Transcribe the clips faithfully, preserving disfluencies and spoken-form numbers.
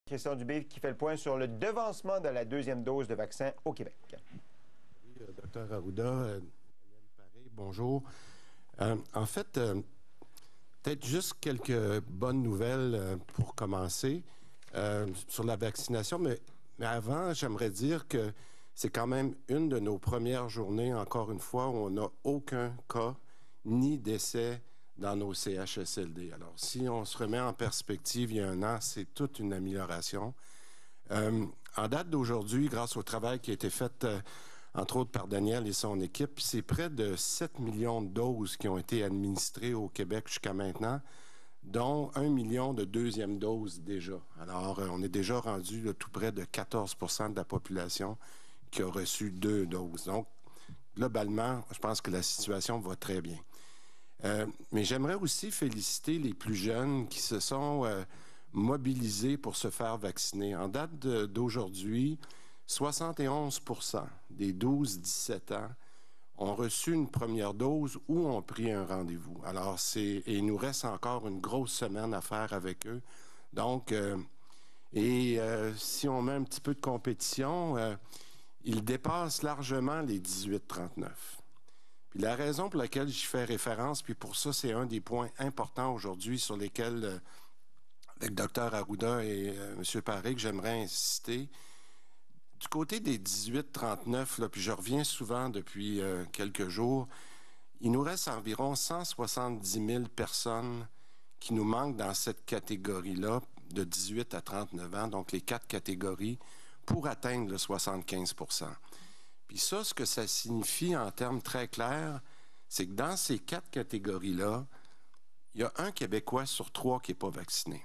Christian Dubé qui fait le point sur le devancement de la deuxième dose de vaccin au Québec. Oui, euh, docteur Arruda, euh, Daniel Paré, bonjour. Euh, en fait, euh, peut-être juste quelques bonnes nouvelles euh, pour commencer euh, sur la vaccination, mais, mais avant, j'aimerais dire que c'est quand même une de nos premières journées, encore une fois, où on n'a aucun cas ni décès dans nos C H S L D. Alors, si on se remet en perspective il y a un an, c'est toute une amélioration. Euh, en date d'aujourd'hui, grâce au travail qui a été fait, euh, entre autres par Daniel et son équipe, c'est près de sept millions de doses qui ont été administrées au Québec jusqu'à maintenant, dont un million de deuxièmes doses déjà. Alors, euh, on est déjà rendu là, tout près de quatorze pour cent de la population qui a reçu deux doses. Donc, globalement, je pense que la situation va très bien. Euh, mais j'aimerais aussi féliciter les plus jeunes qui se sont euh, mobilisés pour se faire vacciner. En date de, d'aujourd'hui, soixante et onze pour cent des douze à dix-sept ans ont reçu une première dose ou ont pris un rendez-vous. Alors, c'est et il nous reste encore une grosse semaine à faire avec eux. Donc, euh, et euh, si on met un petit peu de compétition, euh, ils dépassent largement les dix-huit trente-neuf. Puis la raison pour laquelle j'y fais référence, puis pour ça, c'est un des points importants aujourd'hui sur lesquels, euh, avec docteur Arruda et euh, M. Paré, que j'aimerais insister. Du côté des dix-huit trente-neuf, là, puis je reviens souvent depuis euh, quelques jours, il nous reste environ cent soixante-dix mille personnes qui nous manquent dans cette catégorie-là, de dix-huit à trente-neuf ans, donc les quatre catégories, pour atteindre le soixante-quinze pour cent. Puis ça, ce que ça signifie en termes très clairs, c'est que dans ces quatre catégories-là, il y a un Québécois sur trois qui n'est pas vacciné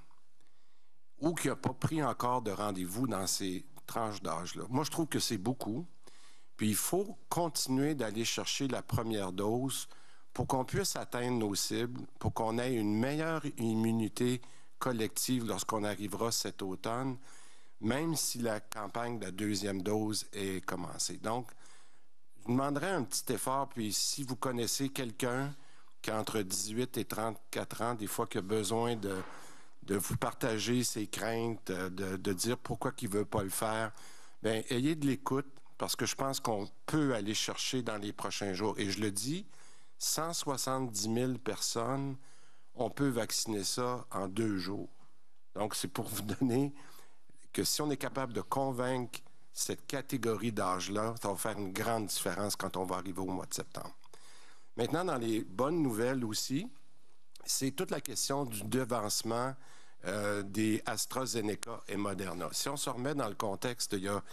ou qui n'a pas pris encore de rendez-vous dans ces tranches d'âge-là. Moi, je trouve que c'est beaucoup. Puis il faut continuer d'aller chercher la première dose pour qu'on puisse atteindre nos cibles, pour qu'on ait une meilleure immunité collective lorsqu'on arrivera cet automne, même si la campagne de la deuxième dose est commencée. Donc, je vous demanderais un petit effort, puis si vous connaissez quelqu'un qui a entre dix-huit et trente-quatre ans, des fois qui a besoin de, de vous partager ses craintes, de, de dire pourquoi il ne veut pas le faire, bien, ayez de l'écoute, parce que je pense qu'on peut aller chercher dans les prochains jours. Et je le dis, cent soixante-dix mille personnes, on peut vacciner ça en deux jours. Donc, c'est pour vous donner que si on est capable de convaincre cette catégorie d'âge-là, ça va faire une grande différence quand on va arriver au mois de septembre. Maintenant, dans les bonnes nouvelles aussi, c'est toute la question du devancement euh, des AstraZeneca et Moderna. Si on se remet dans le contexte, il y a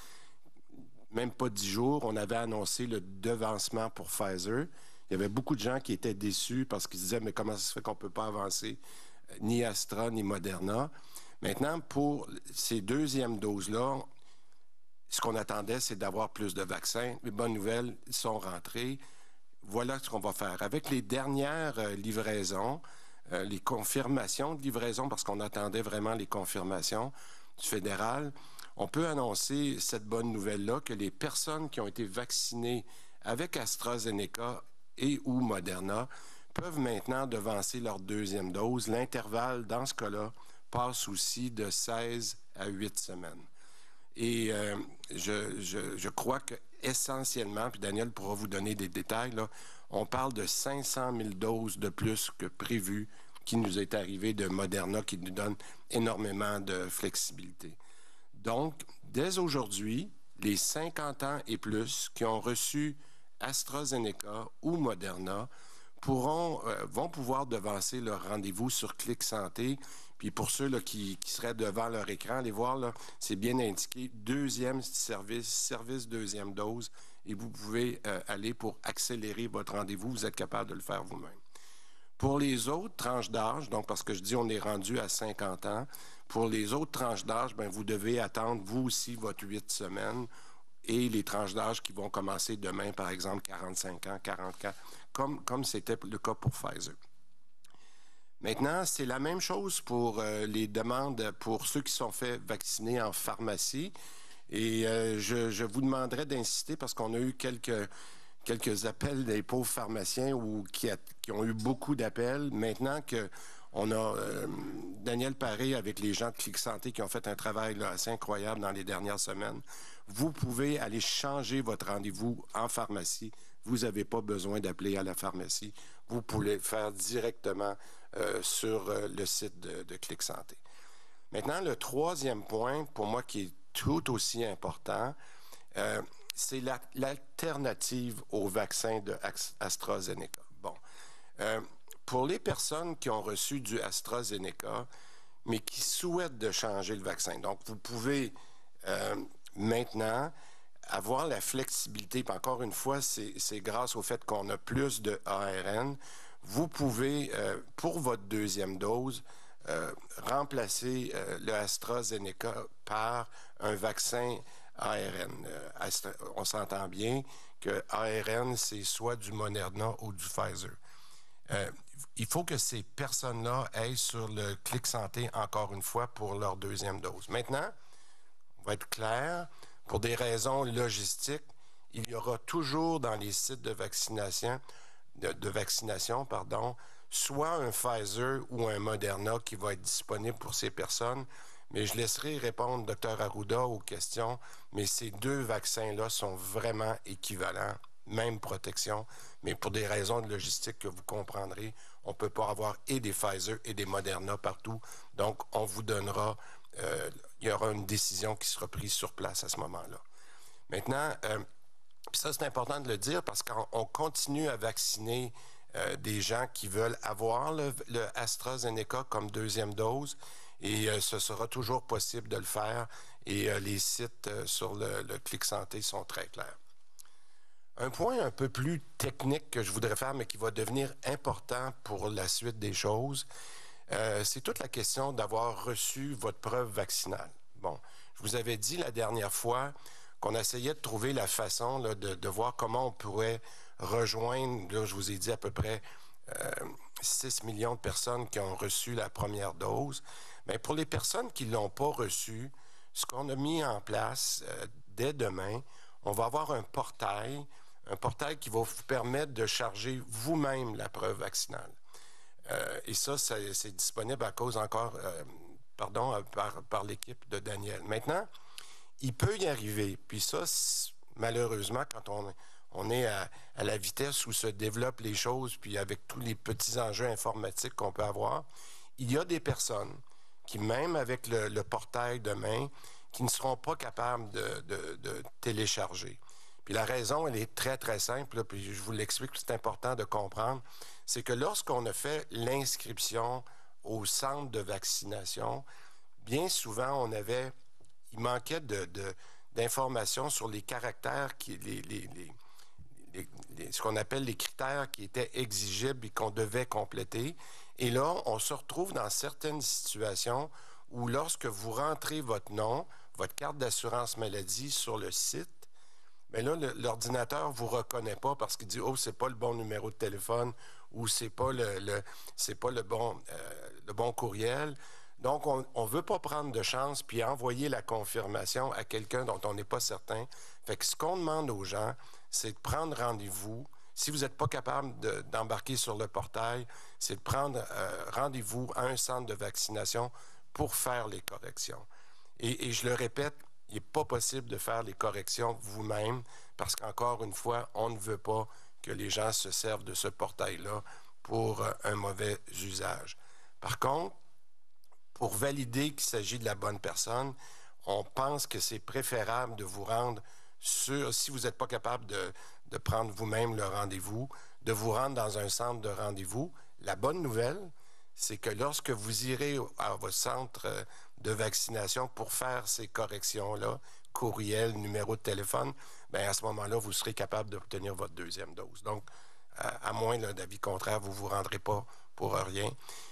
même pas dix jours, on avait annoncé le devancement pour Pfizer. Il y avait beaucoup de gens qui étaient déçus parce qu'ils se disaient « Mais comment ça se fait qu'on ne peut pas avancer euh, ni Astra ni Moderna ?» Maintenant, pour ces deuxièmes doses-là, ce qu'on attendait, c'est d'avoir plus de vaccins. Les bonnes nouvelles, ils sont rentrés. Voilà ce qu'on va faire. Avec les dernières euh, livraisons, euh, les confirmations de livraison, parce qu'on attendait vraiment les confirmations du fédéral, on peut annoncer cette bonne nouvelle-là que les personnes qui ont été vaccinées avec AstraZeneca et ou Moderna peuvent maintenant devancer leur deuxième dose. L'intervalle, dans ce cas-là, passe aussi de seize à huit semaines. Et euh, je, je, je crois que essentiellement, puis Daniel pourra vous donner des détails, là, on parle de cinq cent mille doses de plus que prévu qui nous est arrivé de Moderna, qui nous donne énormément de flexibilité. Donc, dès aujourd'hui, les cinquante ans et plus qui ont reçu AstraZeneca ou Moderna pourront, euh, vont pouvoir devancer leur rendez-vous sur Clic Santé. Puis pour ceux là, qui, qui seraient devant leur écran, allez voir, là, c'est bien indiqué, deuxième service, service deuxième dose, et vous pouvez euh, aller pour accélérer votre rendez-vous. Vous êtes capable de le faire vous-même. Pour les autres tranches d'âge, donc parce que je dis on est rendu à cinquante ans, pour les autres tranches d'âge, bien, vous devez attendre vous aussi votre huit semaines et les tranches d'âge qui vont commencer demain, par exemple, quarante-cinq ans, quarante ans, comme, comme c'était le cas pour Pfizer. Maintenant, c'est la même chose pour euh, les demandes pour ceux qui sont faits vacciner en pharmacie. Et euh, je, je vous demanderais d'insister parce qu'on a eu quelques, quelques appels des pauvres pharmaciens ou qui, a, qui ont eu beaucoup d'appels. Maintenant On a euh, Daniel Paré avec les gens de Clic Santé qui ont fait un travail là, assez incroyable dans les dernières semaines. Vous pouvez aller changer votre rendez-vous en pharmacie. Vous n'avez pas besoin d'appeler à la pharmacie. Vous pouvez le faire directement euh, sur euh, le site de, de Clic Santé. Maintenant, le troisième point, pour moi, qui est tout aussi important, euh, c'est la, l'alternative au vaccin de AstraZeneca. Bon. Euh, pour les personnes qui ont reçu du AstraZeneca, mais qui souhaitent de changer le vaccin, donc vous pouvez euh, maintenant avoir la flexibilité, puis encore une fois, c'est, c'est grâce au fait qu'on a plus de A R N, vous pouvez, euh, pour votre deuxième dose, euh, remplacer euh, le AstraZeneca par un vaccin A R N. Euh, Astra, on s'entend bien que A R N, c'est soit du Moderna ou du Pfizer. Euh, il faut que ces personnes-là aillent sur le Clic Santé encore une fois pour leur deuxième dose. Maintenant, on va être clair, pour des raisons logistiques, il y aura toujours dans les sites de vaccination, de, de vaccination, pardon, soit un Pfizer ou un Moderna qui va être disponible pour ces personnes. Mais je laisserai répondre Dr Arruda aux questions, mais ces deux vaccins-là sont vraiment équivalents, même protection, mais pour des raisons de logistique que vous comprendrez, on ne peut pas avoir et des Pfizer et des Moderna partout. Donc, on vous donnera, euh, il y aura une décision qui sera prise sur place à ce moment-là. Maintenant, euh, ça c'est important de le dire parce qu'on continue à vacciner euh, des gens qui veulent avoir le, le AstraZeneca comme deuxième dose et euh, ce sera toujours possible de le faire et euh, les sites euh, sur le, le Clic Santé sont très clairs. Un point un peu plus technique que je voudrais faire, mais qui va devenir important pour la suite des choses, euh, c'est toute la question d'avoir reçu votre preuve vaccinale. Bon, je vous avais dit la dernière fois qu'on essayait de trouver la façon là, de, de voir comment on pourrait rejoindre, là, je vous ai dit à peu près euh, six millions de personnes qui ont reçu la première dose. Mais pour les personnes qui ne l'ont pas reçue, ce qu'on a mis en place euh, dès demain, on va avoir un portail, un portail qui va vous permettre de charger vous-même la preuve vaccinale. Euh, et ça, ça, c'est disponible à cause encore, euh, pardon, par, par l'équipe de Daniel. Maintenant, il peut y arriver, puis ça, malheureusement, quand on, on est à, à la vitesse où se développent les choses, puis avec tous les petits enjeux informatiques qu'on peut avoir, il y a des personnes qui, même avec le, le portail demain, qui ne seront pas capables de, de, de télécharger. Puis la raison, elle est très, très simple, là, puis je vous l'explique, c'est important de comprendre, c'est que lorsqu'on a fait l'inscription au centre de vaccination, bien souvent, on avait, il manquait de, de, d'informations sur les caractères, qui, les, les, les, les, les, ce qu'on appelle les critères qui étaient exigibles et qu'on devait compléter. Et là, on se retrouve dans certaines situations où lorsque vous rentrez votre nom, votre carte d'assurance maladie sur le site, mais là, le, l'ordinateur ne vous reconnaît pas parce qu'il dit « Oh, c'est pas le bon numéro de téléphone » ou « C'est pas le, le, c'est pas le bon, euh, le bon courriel ». Donc, on ne veut pas prendre de chance puis envoyer la confirmation à quelqu'un dont on n'est pas certain. Fait que ce qu'on demande aux gens, c'est de prendre rendez-vous. Si vous n'êtes pas capable de, d'embarquer sur le portail, c'est de prendre euh, rendez-vous à un centre de vaccination pour faire les corrections. Et, et je le répète, il n'est pas possible de faire les corrections vous-même parce qu'encore une fois, on ne veut pas que les gens se servent de ce portail-là pour euh, un mauvais usage. Par contre, pour valider qu'il s'agit de la bonne personne, on pense que c'est préférable de vous rendre sur, si vous n'êtes pas capable de, de prendre vous-même le rendez-vous, de vous rendre dans un centre de rendez-vous. La bonne nouvelle, c'est que lorsque vous irez à votre centre de vaccination pour faire ces corrections-là, courriel, numéro de téléphone, bien à ce moment-là, vous serez capable d'obtenir votre deuxième dose. Donc, à, à moins là, d'avis contraire, vous ne vous rendrez pas pour rien.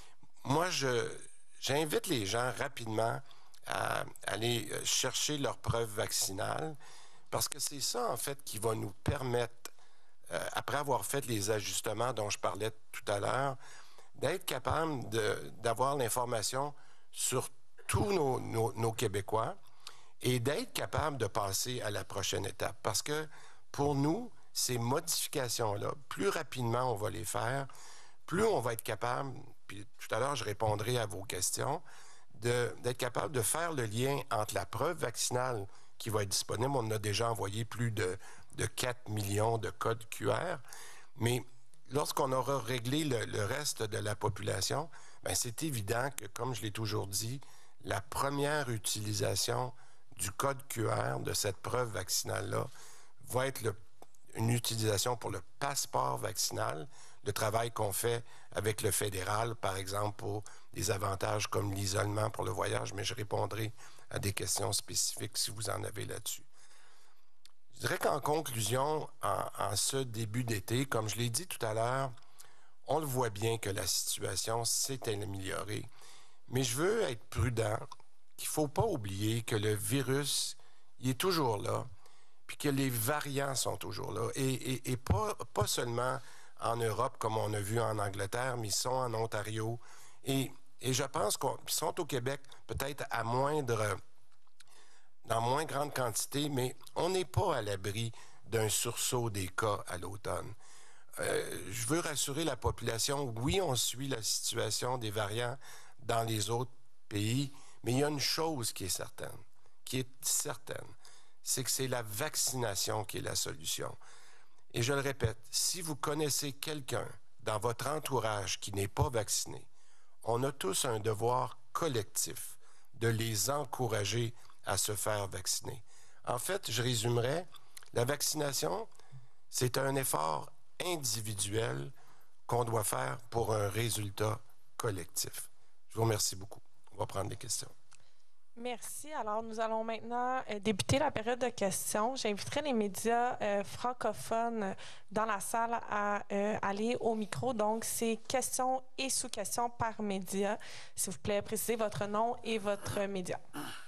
Moi, je, j'invite les gens rapidement à aller chercher leur preuve vaccinale parce que c'est ça, en fait, qui va nous permettre, euh, après avoir fait les ajustements dont je parlais tout à l'heure, d'être capable de, d'avoir l'information sur tous nos, nos, nos Québécois et d'être capable de passer à la prochaine étape. Parce que pour nous, ces modifications-là, plus rapidement on va les faire, plus on va être capable puis tout à l'heure, je répondrai à vos questions, de, d'être capable de faire le lien entre la preuve vaccinale qui va être disponible. On a déjà envoyé plus de, de quatre millions de codes Q R, mais lorsqu'on aura réglé le, le reste de la population, bien, c'est évident que, comme je l'ai toujours dit, la première utilisation du code Q R, de cette preuve vaccinale-là, va être le, une utilisation pour le passeport vaccinal, le travail qu'on fait avec le fédéral, par exemple, pour des avantages comme l'isolement pour le voyage, mais je répondrai à des questions spécifiques si vous en avez là-dessus. Je dirais qu'en conclusion, en, en ce début d'été, comme je l'ai dit tout à l'heure, on le voit bien que la situation s'est améliorée, mais je veux être prudent, qu'il ne faut pas oublier que le virus, il est toujours là, puis que les variants sont toujours là, et, et, et pas, pas seulement en Europe, comme on a vu en Angleterre, mais ils sont en Ontario, et, et je pense qu'ils sont au Québec peut-être à moindre, dans moins grande quantité, mais on n'est pas à l'abri d'un sursaut des cas à l'automne. Euh, je veux rassurer la population, oui, on suit la situation des variants dans les autres pays, mais il y a une chose qui est certaine, qui est certaine, c'est que c'est la vaccination qui est la solution. Et je le répète, si vous connaissez quelqu'un dans votre entourage qui n'est pas vacciné, on a tous un devoir collectif de les encourager à se faire vacciner. En fait, je résumerais, la vaccination, c'est un effort individuel qu'on doit faire pour un résultat collectif. Je vous remercie beaucoup. On va prendre des questions. Merci. Alors, nous allons maintenant euh, débuter la période de questions. J'inviterai les médias euh, francophones dans la salle à euh, aller au micro. Donc, c'est questions et sous-questions par média. S'il vous plaît, précisez votre nom et votre média.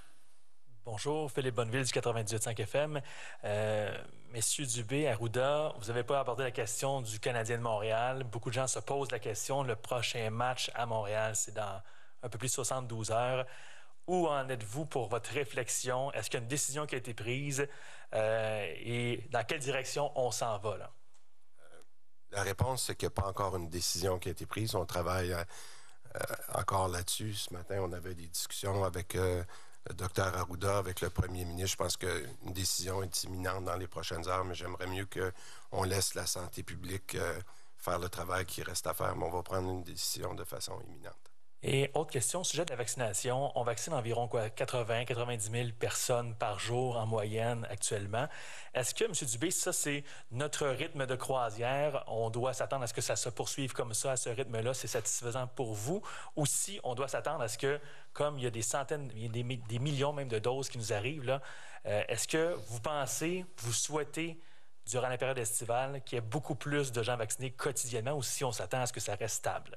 Bonjour, Philippe Bonneville du quatre-vingt-dix-huit virgule cinq F M. Euh, Messieurs Dubé, Arruda, vous n'avez pas abordé la question du Canadien de Montréal. Beaucoup de gens se posent la question. Le prochain match à Montréal, c'est dans un peu plus de soixante-douze heures. Où en êtes-vous pour votre réflexion? Est-ce qu'il y a une décision qui a été prise? Euh, et dans quelle direction on s'en va, là? Euh, la réponse, c'est qu'il n'y a pas encore une décision qui a été prise. On travaille euh, encore là-dessus. Ce matin, on avait des discussions avec euh, le docteur Arruda, avec le premier ministre. Je pense qu'une décision est imminente dans les prochaines heures, mais j'aimerais mieux qu'on laisse la santé publique euh, faire le travail qui reste à faire, mais on va prendre une décision de façon imminente. Et autre question, au sujet de la vaccination, on vaccine environ quoi, quatre-vingts à quatre-vingt-dix mille personnes par jour en moyenne actuellement. Est-ce que, M. Dubé, ça c'est notre rythme de croisière, on doit s'attendre à ce que ça se poursuive comme ça, à ce rythme-là, c'est satisfaisant pour vous? Ou si on doit s'attendre à ce que, comme il y a des centaines, il y a des, des millions même de doses qui nous arrivent, là, euh, est-ce que vous pensez, vous souhaitez, durant la période estivale, qu'il y ait beaucoup plus de gens vaccinés quotidiennement ou si on s'attend à ce que ça reste stable?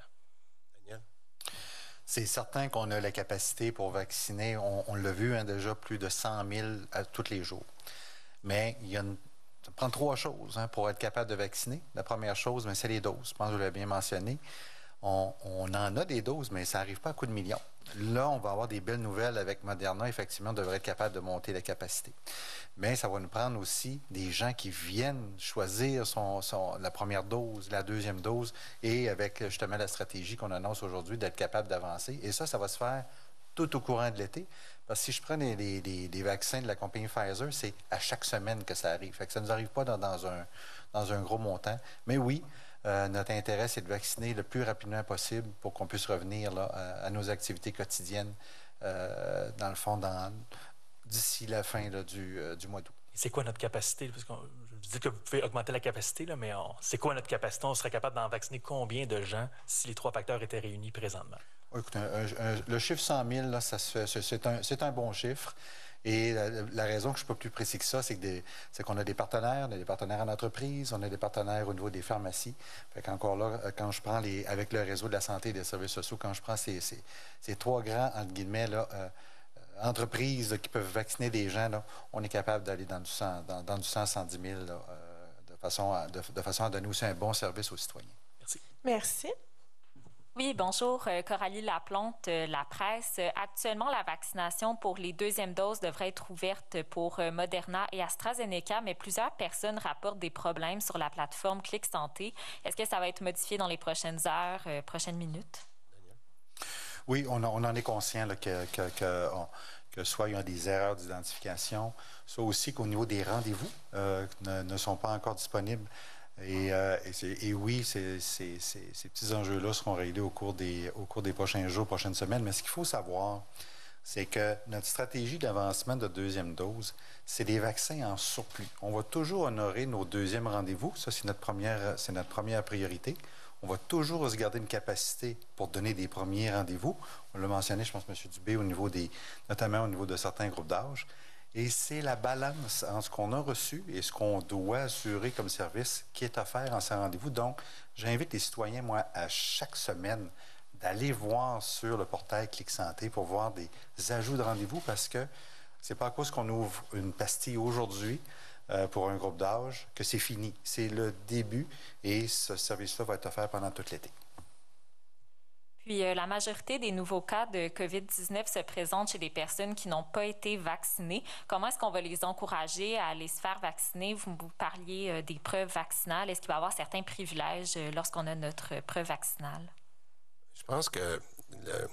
C'est certain qu'on a la capacité pour vacciner. On, on l'a vu hein, déjà, plus de cent mille à, tous les jours. Mais il y a une, ça prend trois choses hein, pour être capable de vacciner. La première chose, c'est les doses. Je pense que vous l'avez bien mentionné. On, on en a des doses, mais ça n'arrive pas à coup de millions. Là, on va avoir des belles nouvelles avec Moderna. Effectivement, on devrait être capable de monter la capacité. Mais ça va nous prendre aussi des gens qui viennent choisir son, son, la première dose, la deuxième dose, et avec justement la stratégie qu'on annonce aujourd'hui d'être capable d'avancer. Et ça, ça va se faire tout au courant de l'été. Parce que si je prends les, les, les, les vaccins de la compagnie Pfizer, c'est à chaque semaine que ça arrive. Fait que ça ne nous arrive pas dans, dans, un, dans un gros montant. Mais oui, Euh, notre intérêt, c'est de vacciner le plus rapidement possible pour qu'on puisse revenir là, à, à nos activités quotidiennes, euh, dans le fond, d'ici la fin là, du, euh, du mois d'août. C'est quoi notre capacité? Parce que je dis que vous pouvez augmenter la capacité, là, mais c'est quoi notre capacité? On serait capable d'en vacciner combien de gens si les trois facteurs étaient réunis présentement? Oh, écoute, un, un, le chiffre cent mille, là, ça se fait, c'est, un, c'est un bon chiffre. Et la, la raison que je ne suis pas plus précis que ça, c'est, que des, c'est qu'on a des partenaires, on a des partenaires en entreprise, on a des partenaires au niveau des pharmacies. Fait qu'encore là, quand je prends les, avec le réseau de la santé et des services sociaux, quand je prends ces, ces, ces trois grands, entre guillemets, là, euh, entreprises là, qui peuvent vacciner des gens, là, on est capable d'aller dans du cent, dans, dans du cent, cent dix mille là, euh, de, façon à, de, de façon à donner aussi un bon service aux citoyens. Merci. Merci. Oui, bonjour, Coralie Laplante, La Presse. Actuellement, la vaccination pour les deuxièmes doses devrait être ouverte pour Moderna et AstraZeneca, mais plusieurs personnes rapportent des problèmes sur la plateforme Clic Santé. Est-ce que ça va être modifié dans les prochaines heures, euh, prochaines minutes? Oui, on, on en est conscient là, que, que, que, on, que soit il y a des erreurs d'identification, soit aussi qu'au niveau des rendez-vous euh, ne, ne sont pas encore disponibles. Et, euh, et, et oui, c'est, c'est, c'est, ces petits enjeux-là seront réglés au cours, des, au cours des prochains jours, prochaines semaines. Mais ce qu'il faut savoir, c'est que notre stratégie d'avancement de deuxième dose, c'est des vaccins en surplus. On va toujours honorer nos deuxièmes rendez-vous. Ça, c'est notre première, c'est notre première priorité. On va toujours se garder une capacité pour donner des premiers rendez-vous. On l'a mentionné, je pense, M. Dubé, au niveau des, notamment au niveau de certains groupes d'âge. Et c'est la balance entre ce qu'on a reçu et ce qu'on doit assurer comme service qui est offert en ces rendez-vous. Donc, j'invite les citoyens, moi, à chaque semaine, d'aller voir sur le portail Clic Santé pour voir des ajouts de rendez-vous parce que c'est pas à cause qu'on ouvre une pastille aujourd'hui euh, pour un groupe d'âge que c'est fini. C'est le début et ce service-là va être offert pendant tout l'été. Puis, euh, la majorité des nouveaux cas de covid dix-neuf se présentent chez des personnes qui n'ont pas été vaccinées. Comment est-ce qu'on va les encourager à aller se faire vacciner? Vous, vous parliez euh, des preuves vaccinales. Est-ce qu'il va y avoir certains privilèges euh, lorsqu'on a notre preuve vaccinale? Je pense que le,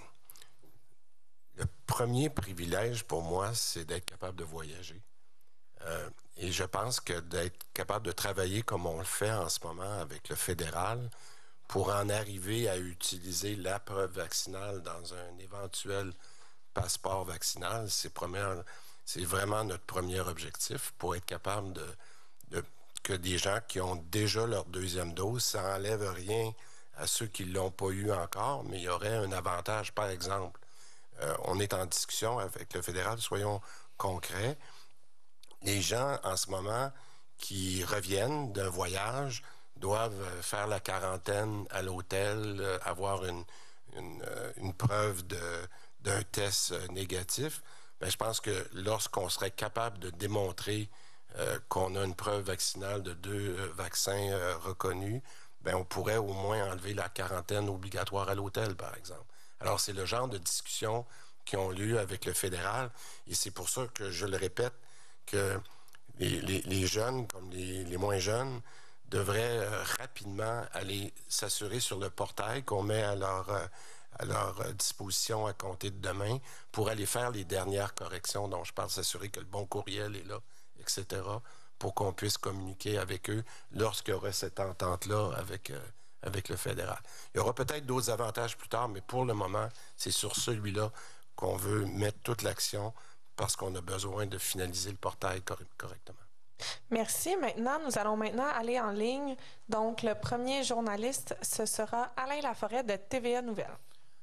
le premier privilège pour moi, c'est d'être capable de voyager. Euh, et je pense que d'être capable de travailler comme on le fait en ce moment avec le fédéral, pour en arriver à utiliser la preuve vaccinale dans un éventuel passeport vaccinal, c'est, première, c'est vraiment notre premier objectif pour être capable de, de que des gens qui ont déjà leur deuxième dose, ça n'enlève rien à ceux qui ne l'ont pas eu encore, mais il y aurait un avantage. Par exemple, euh, on est en discussion avec le fédéral, soyons concrets. Les gens, en ce moment, qui reviennent d'un voyage, doivent faire la quarantaine à l'hôtel, euh, avoir une, une, euh, une preuve de, d'un test négatif. Bien, je pense que lorsqu'on serait capable de démontrer euh, qu'on a une preuve vaccinale de deux euh, vaccins euh, reconnus, bien, on pourrait au moins enlever la quarantaine obligatoire à l'hôtel, par exemple. Alors, c'est le genre de discussions qui ont lieu avec le fédéral, et c'est pour ça que je le répète, que les, les, les jeunes, comme les, les moins jeunes, devraient euh, rapidement aller s'assurer sur le portail qu'on met à leur, euh, à leur disposition à compter de demain pour aller faire les dernières corrections dont je parle, s'assurer que le bon courriel est là, et cetera, pour qu'on puisse communiquer avec eux lorsqu'il y aura cette entente-là avec, euh, avec le fédéral. Il y aura peut-être d'autres avantages plus tard, mais pour le moment, c'est sur celui-là qu'on veut mettre toute l'action parce qu'on a besoin de finaliser le portail cor- correctement. Merci. Maintenant, nous allons maintenant aller en ligne. Donc, le premier journaliste, ce sera Alain Laforêt de T V A Nouvelles.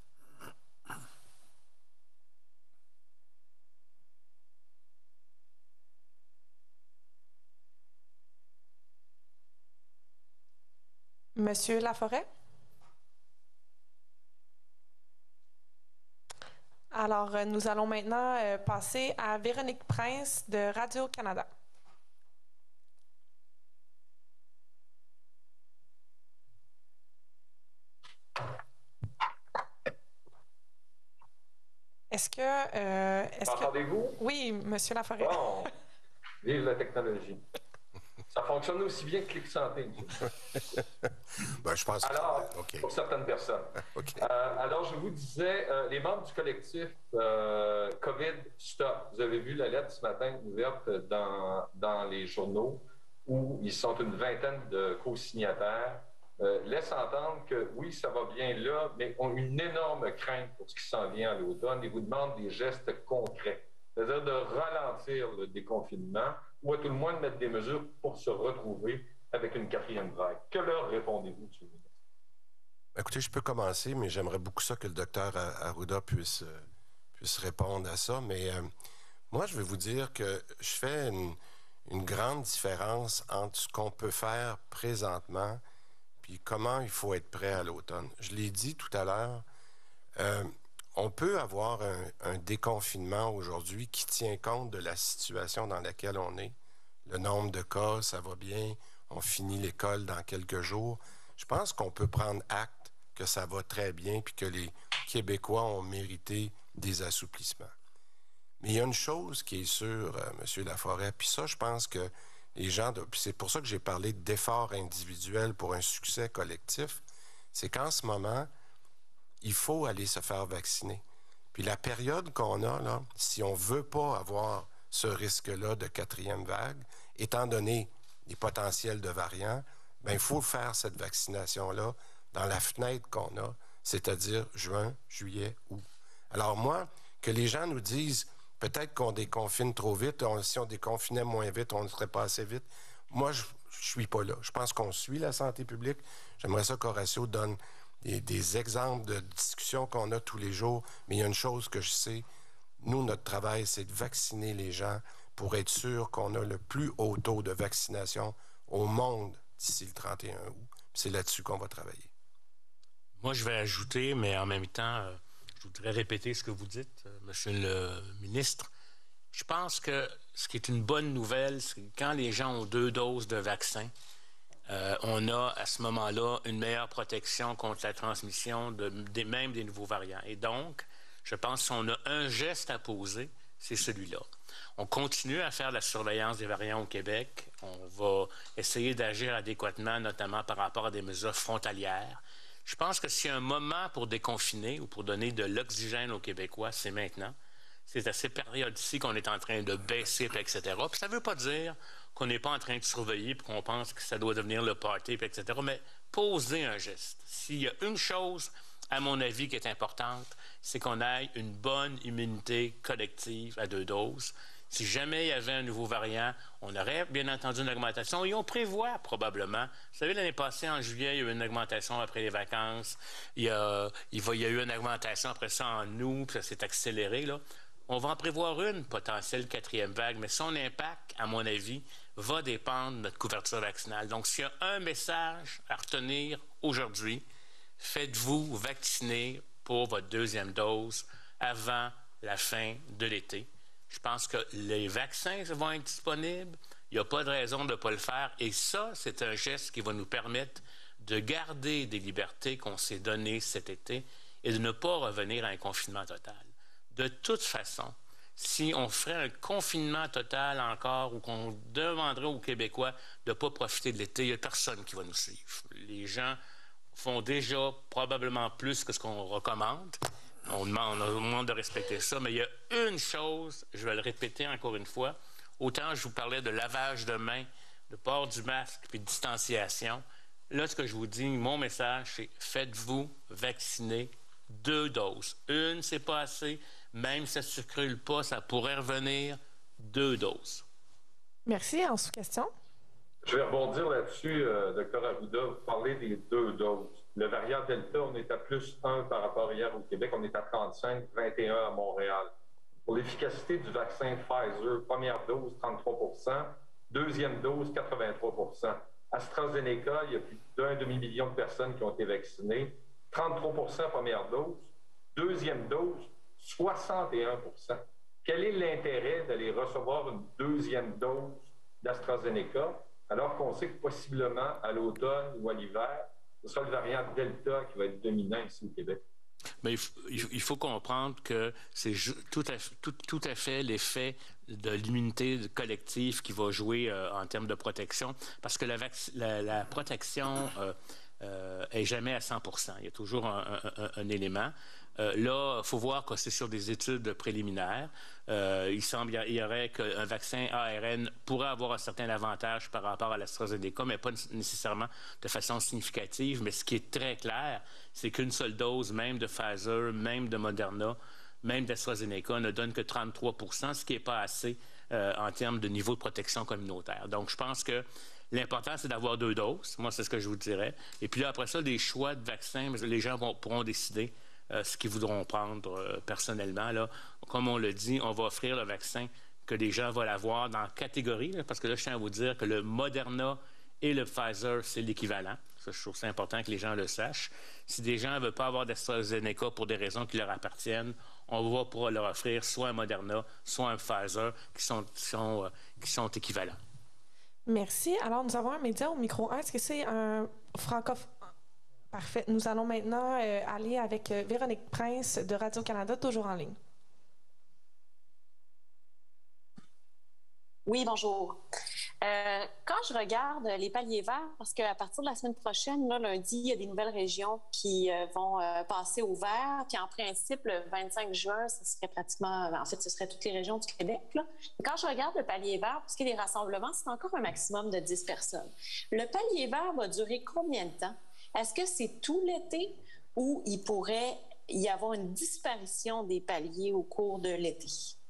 Monsieur Laforêt? Alors, euh, nous allons maintenant euh, passer à Véronique Prince de Radio-Canada. Est-ce que... Euh, est-ce Entendez-vous? Que... Oui, Monsieur Laforêt. Bon, vive la technologie. Ça fonctionne aussi bien que Clic Santé. Ben, je pense alors, que... okay. Pour certaines personnes. Okay. Euh, alors, je vous disais, euh, les membres du collectif euh, COVID Stop, vous avez vu la lettre ce matin ouverte dans, dans les journaux où ils sont une vingtaine de co-signataires, euh, laissent entendre que oui, ça va bien là, mais ont une énorme crainte pour ce qui s'en vient à l'automne et vous demandent des gestes concrets, c'est-à-dire de ralentir le déconfinement ou à tout le moins de mettre des mesures pour se retrouver avec une quatrième vague. Que leur répondez-vous, M. le ministre? Écoutez, je peux commencer, mais j'aimerais beaucoup ça que le docteur Arruda puisse, euh, puisse répondre à ça. Mais euh, moi, je vais vous dire que je fais une, une grande différence entre ce qu'on peut faire présentement puis comment il faut être prêt à l'automne. Je l'ai dit tout à l'heure, euh, on peut avoir un, un déconfinement aujourd'hui qui tient compte de la situation dans laquelle on est. Le nombre de cas, ça va bien, on finit l'école dans quelques jours. Je pense qu'on peut prendre acte que ça va très bien puis que les Québécois ont mérité des assouplissements. Mais il y a une chose qui est sûre, euh, M. Laforêt, puis ça, je pense que les gens, de, puis c'est pour ça que j'ai parlé d'efforts individuels pour un succès collectif, c'est qu'en ce moment, il faut aller se faire vacciner. Puis la période qu'on a, là, si on ne veut pas avoir ce risque-là de quatrième vague, étant donné les potentiels de variants, bien, il faut faire cette vaccination-là dans la fenêtre qu'on a, c'est-à-dire juin, juillet, août. Alors moi, que les gens nous disent peut-être qu'on déconfine trop vite, on, si on déconfinait moins vite, on ne serait pas assez vite. Moi, je ne suis pas là. Je pense qu'on suit la santé publique. J'aimerais ça qu'Horacio donne des, des exemples de discussions qu'on a tous les jours, mais il y a une chose que je sais, nous, notre travail, c'est de vacciner les gens pour être sûr qu'on a le plus haut taux de vaccination au monde d'ici le trente et un août. C'est là-dessus qu'on va travailler. Moi, je vais ajouter, mais en même temps, euh, je voudrais répéter ce que vous dites, euh, Monsieur le ministre. Je pense que ce qui est une bonne nouvelle, c'est que quand les gens ont deux doses de vaccin, euh, on a à ce moment-là une meilleure protection contre la transmission de, de même des nouveaux variants. Et donc, je pense qu'on a un geste à poser, c'est celui-là. On continue à faire la surveillance des variants au Québec. On va essayer d'agir adéquatement, notamment par rapport à des mesures frontalières. Je pense que s'il y a un moment pour déconfiner ou pour donner de l'oxygène aux Québécois, c'est maintenant. C'est à ces périodes-ci qu'on est en train de baisser, et cetera. Puis ça ne veut pas dire qu'on n'est pas en train de surveiller et qu'on pense que ça doit devenir le party, et cetera. Mais poser un geste. S'il y a une chose, à mon avis, qui est importante, c'est qu'on ait une bonne immunité collective à deux doses. Si jamais il y avait un nouveau variant, on aurait bien entendu une augmentation et on prévoit probablement. Vous savez, l'année passée, en juillet, il y a eu une augmentation après les vacances. Il y a, il va, il y a eu une augmentation après ça en août, puis ça s'est accéléré, là. On va en prévoir une potentielle quatrième vague, mais son impact, à mon avis, va dépendre de notre couverture vaccinale. Donc, s'il y a un message à retenir aujourd'hui, faites-vous vacciner pour votre deuxième dose avant la fin de l'été. Je pense que les vaccins vont être disponibles. Il n'y a pas de raison de ne pas le faire. Et ça, c'est un geste qui va nous permettre de garder des libertés qu'on s'est données cet été et de ne pas revenir à un confinement total. De toute façon, si on ferait un confinement total encore ou qu'on demanderait aux Québécois de ne pas profiter de l'été, il n'y a personne qui va nous suivre. Les gens font déjà probablement plus que ce qu'on recommande. On demande, on demande de respecter ça, mais il y a une chose, je vais le répéter encore une fois, autant je vous parlais de lavage de mains, de port du masque puis de distanciation. Là, ce que je vous dis, mon message, c'est faites-vous vacciner deux doses. Une, c'est pas assez. Même si ça ne circule pas, ça pourrait revenir. Deux doses. Merci. En sous-question? Je vais rebondir là-dessus, euh, docteur Arruda. Vous parlez des deux doses. Le variant Delta, on est à plus un par rapport à hier au Québec. On est à trente-cinq, vingt et un à Montréal. Pour l'efficacité du vaccin Pfizer, première dose, trente-trois pour cent. Deuxième dose, quatre-vingt-trois pour cent. AstraZeneca, il y a plus d'un demi-million de personnes qui ont été vaccinées. trente-trois pour cent première dose. Deuxième dose, soixante et un pour cent. Quel est l'intérêt d'aller recevoir une deuxième dose d'AstraZeneca alors qu'on sait que possiblement à l'automne ou à l'hiver, ce sera le variant Delta qui va être dominant ici au Québec? Mais il faut comprendre que c'est tout à, tout, tout à fait l'effet de l'immunité collective qui va jouer euh, en termes de protection, parce que la, la, la protection euh, euh, est jamais à cent pour cent. Il y a toujours un, un, un élément. Euh, là, il faut voir que c'est sur des études préliminaires. Euh, il semble il y aurait qu'un vaccin A R N pourrait avoir un certain avantage par rapport à l'AstraZeneca, mais pas nécessairement de façon significative. Mais ce qui est très clair, c'est qu'une seule dose, même de Pfizer, même de Moderna, même d'AstraZeneca, ne donne que trente-trois pour cent, ce qui n'est pas assez euh, en termes de niveau de protection communautaire. Donc, je pense que l'important, c'est d'avoir deux doses. Moi, c'est ce que je vous dirais. Et puis là, après ça, les choix de vaccins, les gens vont, pourront décider Euh, ce qu'ils voudront prendre euh, personnellement. Là. Comme on le dit, on va offrir le vaccin que les gens veulent avoir dans catégorie, là, parce que là, je tiens à vous dire que le Moderna et le Pfizer, c'est l'équivalent. Ça, je trouve ça important que les gens le sachent. Si des gens ne veulent pas avoir d'AstraZeneca pour des raisons qui leur appartiennent, on va pouvoir leur offrir soit un Moderna, soit un Pfizer qui sont, qui sont, euh, qui sont équivalents. Merci. Alors, nous avons un média au micro un. Est-ce que c'est un francophone? Parfait. Nous allons maintenant euh, aller avec euh, Véronique Prince de Radio-Canada, toujours en ligne. Oui, bonjour. Euh, quand je regarde les paliers verts, parce qu'à partir de la semaine prochaine, là, lundi, il y a des nouvelles régions qui euh, vont euh, passer au vert. Puis en principe, le vingt-cinq juin, ce serait pratiquement, en fait, ce serait toutes les régions du Québec. Là. Quand je regarde le palier vert, pour ce qui est des rassemblements, c'est encore un maximum de dix personnes. Le palier vert va durer combien de temps? Est-ce que c'est tout l'été ou il pourrait y avoir une disparition des paliers au cours de l'été?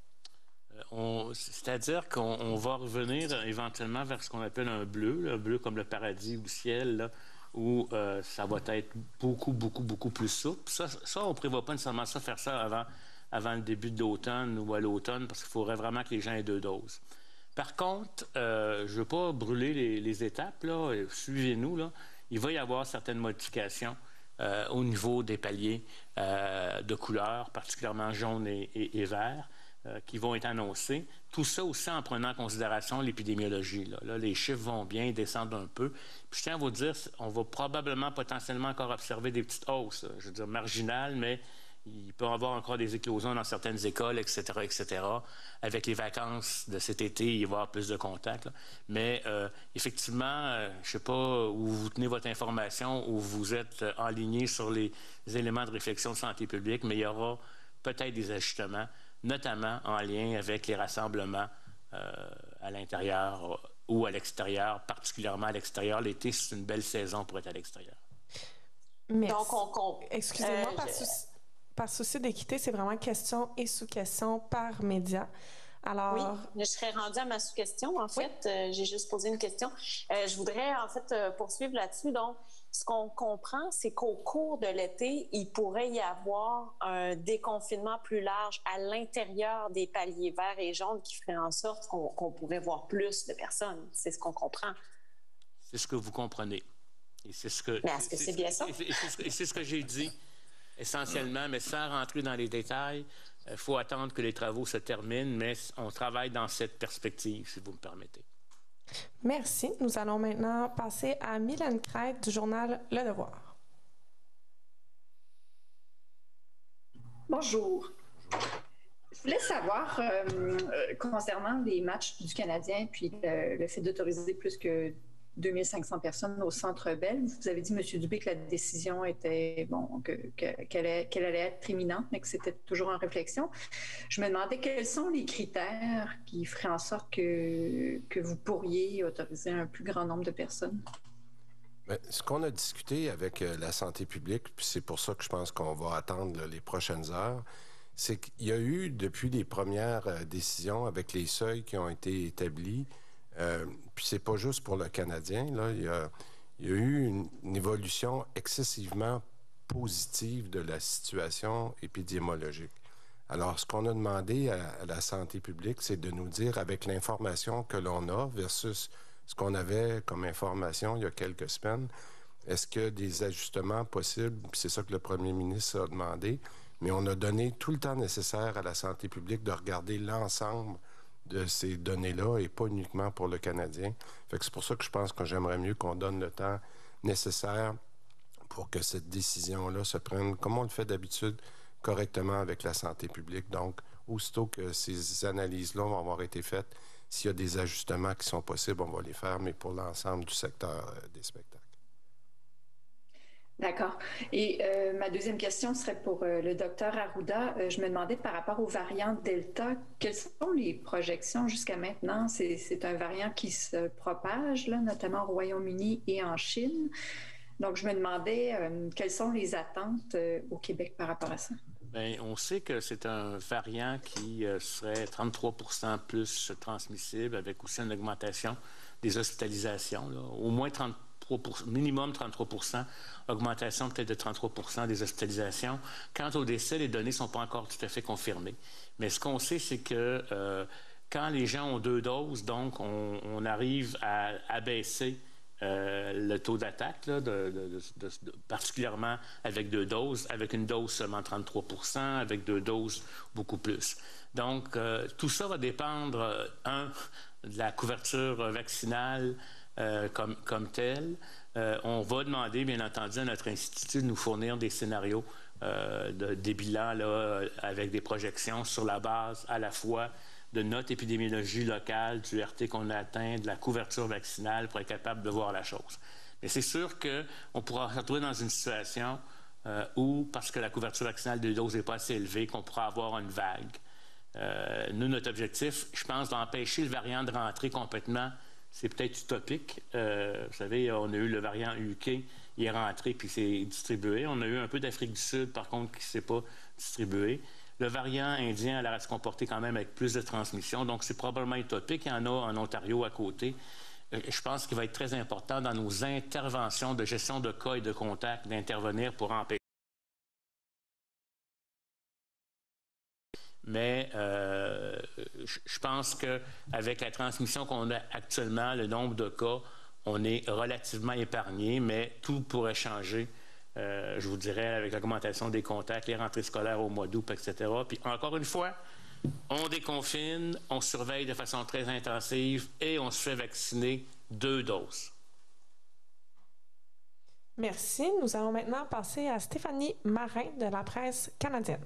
On, c'est-à-dire qu'on on va revenir éventuellement vers ce qu'on appelle un bleu, un bleu comme le paradis ou le ciel, là, où euh, ça va être beaucoup, beaucoup, beaucoup plus souple. Ça, ça on ne prévoit pas nécessairement ça, faire ça avant, avant le début de l'automne ou à l'automne, parce qu'il faudrait vraiment que les gens aient deux doses. Par contre, euh, je ne veux pas brûler les, les étapes, là, suivez-nous, là. Il va y avoir certaines modifications euh, au niveau des paliers euh, de couleur, particulièrement jaune et, et, et vert, euh, qui vont être annoncés. Tout ça aussi en prenant en considération l'épidémiologie. Là. Là, les chiffres vont bien descendre un peu. Puis je tiens à vous dire, on va probablement, potentiellement encore observer des petites hausses, je veux dire marginales, mais il peut y avoir encore des éclosions dans certaines écoles, et cetera, et cetera. Avec les vacances de cet été, il va y avoir plus de contacts. Là. Mais euh, effectivement, euh, je ne sais pas où vous tenez votre information, où vous êtes euh, enligné sur les, les éléments de réflexion de santé publique, mais il y aura peut-être des ajustements, notamment en lien avec les rassemblements euh, à l'intérieur ou à l'extérieur, particulièrement à l'extérieur. L'été, c'est une belle saison pour être à l'extérieur. Merci. Donc, on, on, Excusez-moi, euh, par, je... souci, par souci d'équité, c'est vraiment question et sous-question par média. Alors... Oui, je serais rendue à ma sous-question. En fait, oui. euh, j'ai juste posé une question. Euh, je voudrais, en fait, euh, poursuivre là-dessus. Donc, ce qu'on comprend, c'est qu'au cours de l'été, il pourrait y avoir un déconfinement plus large à l'intérieur des paliers verts et jaunes qui ferait en sorte qu'on, qu'on pourrait voir plus de personnes. C'est ce qu'on comprend. C'est ce que vous comprenez. Et c'est ce que, mais est-ce que c'est, c'est bien ça? Et c'est, et c'est, ce que, et c'est ce que j'ai dit essentiellement, mais sans rentrer dans les détails. Il faut attendre que les travaux se terminent, mais on travaille dans cette perspective, si vous me permettez. Merci. Nous allons maintenant passer à Mylène Crête du journal Le Devoir. Bonjour. Je voulais savoir, euh, concernant les matchs du Canadien, puis le, le fait d'autoriser plus que deux mille cinq cents personnes au Centre Bell. Vous avez dit, M. Dubé, que la décision était, bon, que, que, qu'elle, est, qu'elle allait être imminente, mais que c'était toujours en réflexion. Je me demandais quels sont les critères qui feraient en sorte que, que vous pourriez autoriser un plus grand nombre de personnes? Bien, ce qu'on a discuté avec la santé publique, puis c'est pour ça que je pense qu'on va attendre là, les prochaines heures, c'est qu'il y a eu, depuis les premières euh, décisions avec les seuils qui ont été établis, Euh, puis c'est pas juste pour le Canadien, là. Il y a, il y a eu une, une évolution excessivement positive de la situation épidémiologique. Alors, ce qu'on a demandé à, à la santé publique, c'est de nous dire, avec l'information que l'on a versus ce qu'on avait comme information il y a quelques semaines, est-ce qu'il y a des ajustements possibles? Puis c'est ça que le premier ministre a demandé. Mais on a donné tout le temps nécessaire à la santé publique de regarder l'ensemble de ces données-là et pas uniquement pour le Canadien. Fait que c'est pour ça que je pense que j'aimerais mieux qu'on donne le temps nécessaire pour que cette décision-là se prenne, comme on le fait d'habitude, correctement avec la santé publique. Donc, aussitôt que ces analyses-là vont avoir été faites, s'il y a des ajustements qui sont possibles, on va les faire, mais pour l'ensemble du secteur euh, des spectacles. D'accord. Et euh, ma deuxième question serait pour euh, le docteur Arruda. Euh, je me demandais par rapport aux variantes Delta, quelles sont les projections jusqu'à maintenant? C'est, c'est un variant qui se propage, là, notamment au Royaume-Uni et en Chine. Donc, je me demandais euh, quelles sont les attentes euh, au Québec par rapport à ça? Bien, on sait que c'est un variant qui euh, serait trente-trois pour cent plus transmissible, avec aussi une augmentation des hospitalisations, là, au moins trente pour cent, minimum trente-trois pour cent, augmentation peut-être de trente-trois pour cent des hospitalisations. Quant au décès, les données ne sont pas encore tout à fait confirmées. Mais ce qu'on sait, c'est que euh, quand les gens ont deux doses, donc on, on arrive à abaisser euh, le taux d'attaque, là, de, de, de, de, de, particulièrement avec deux doses, avec une dose seulement trente-trois pour cent, avec deux doses beaucoup plus. Donc, euh, tout ça va dépendre, euh, un, de la couverture vaccinale, Euh, comme, comme tel. Euh, on va demander, bien entendu, à notre institut de nous fournir des scénarios, euh, de, des bilans là, avec des projections sur la base à la fois de notre épidémiologie locale, du R T qu'on a atteint, de la couverture vaccinale pour être capable de voir la chose. Mais c'est sûr qu'on pourra se retrouver dans une situation euh, où, parce que la couverture vaccinale de doses n'est pas assez élevée, qu'on pourra avoir une vague. Euh, nous, notre objectif, je pense, d'empêcher le variant de rentrer complètement, c'est peut-être utopique. Euh, vous savez, on a eu le variant U K, il est rentré puis c'est distribué. On a eu un peu d'Afrique du Sud, par contre, qui ne s'est pas distribué. Le variant indien a l'air de se comporter quand même avec plus de transmission, donc c'est probablement utopique. Il y en a en Ontario à côté. Euh, je pense qu'il va être très important dans nos interventions de gestion de cas et de contacts d'intervenir pour empêcher. Mais euh, je pense qu'avec la transmission qu'on a actuellement, le nombre de cas, on est relativement épargné, mais tout pourrait changer, euh, je vous dirais, avec l'augmentation des contacts, les rentrées scolaires au mois d'août, et cetera. Puis encore une fois, on déconfine, on surveille de façon très intensive et on se fait vacciner deux doses. Merci. Nous allons maintenant passer à Stéphanie Marin de la presse canadienne.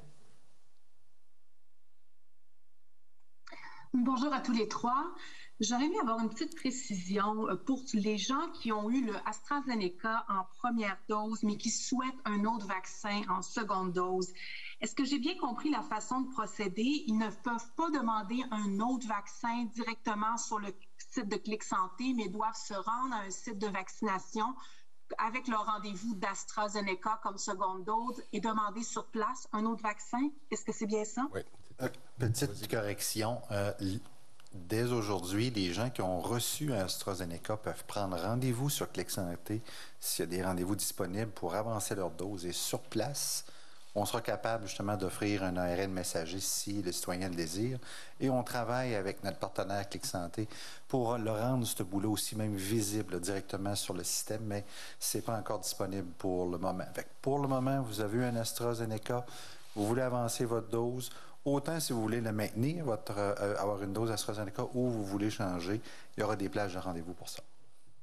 Bonjour à tous les trois. J'aurais aimé avoir une petite précision pour les gens qui ont eu le AstraZeneca en première dose, mais qui souhaitent un autre vaccin en seconde dose. Est-ce que j'ai bien compris la façon de procéder? Ils ne peuvent pas demander un autre vaccin directement sur le site de Clic Santé, mais doivent se rendre à un site de vaccination avec leur rendez-vous d'AstraZeneca comme seconde dose et demander sur place un autre vaccin. Est-ce que c'est bien ça? Oui. Euh, petite correction. Euh, dès aujourd'hui, les gens qui ont reçu un AstraZeneca peuvent prendre rendez-vous sur Clic Santé s'il y a des rendez-vous disponibles pour avancer leur dose. Et sur place, on sera capable justement d'offrir un A R N messager si le citoyen le désire. Et on travaille avec notre partenaire Clic Santé pour le rendre, ce bout-là, aussi même visible là, directement sur le système, mais ce n'est pas encore disponible pour le moment. Fait que pour le moment, vous avez eu un AstraZeneca, vous voulez avancer votre dose. Autant si vous voulez le maintenir, votre, euh, avoir une dose AstraZeneca, ou vous voulez changer, il y aura des plages de rendez-vous pour ça.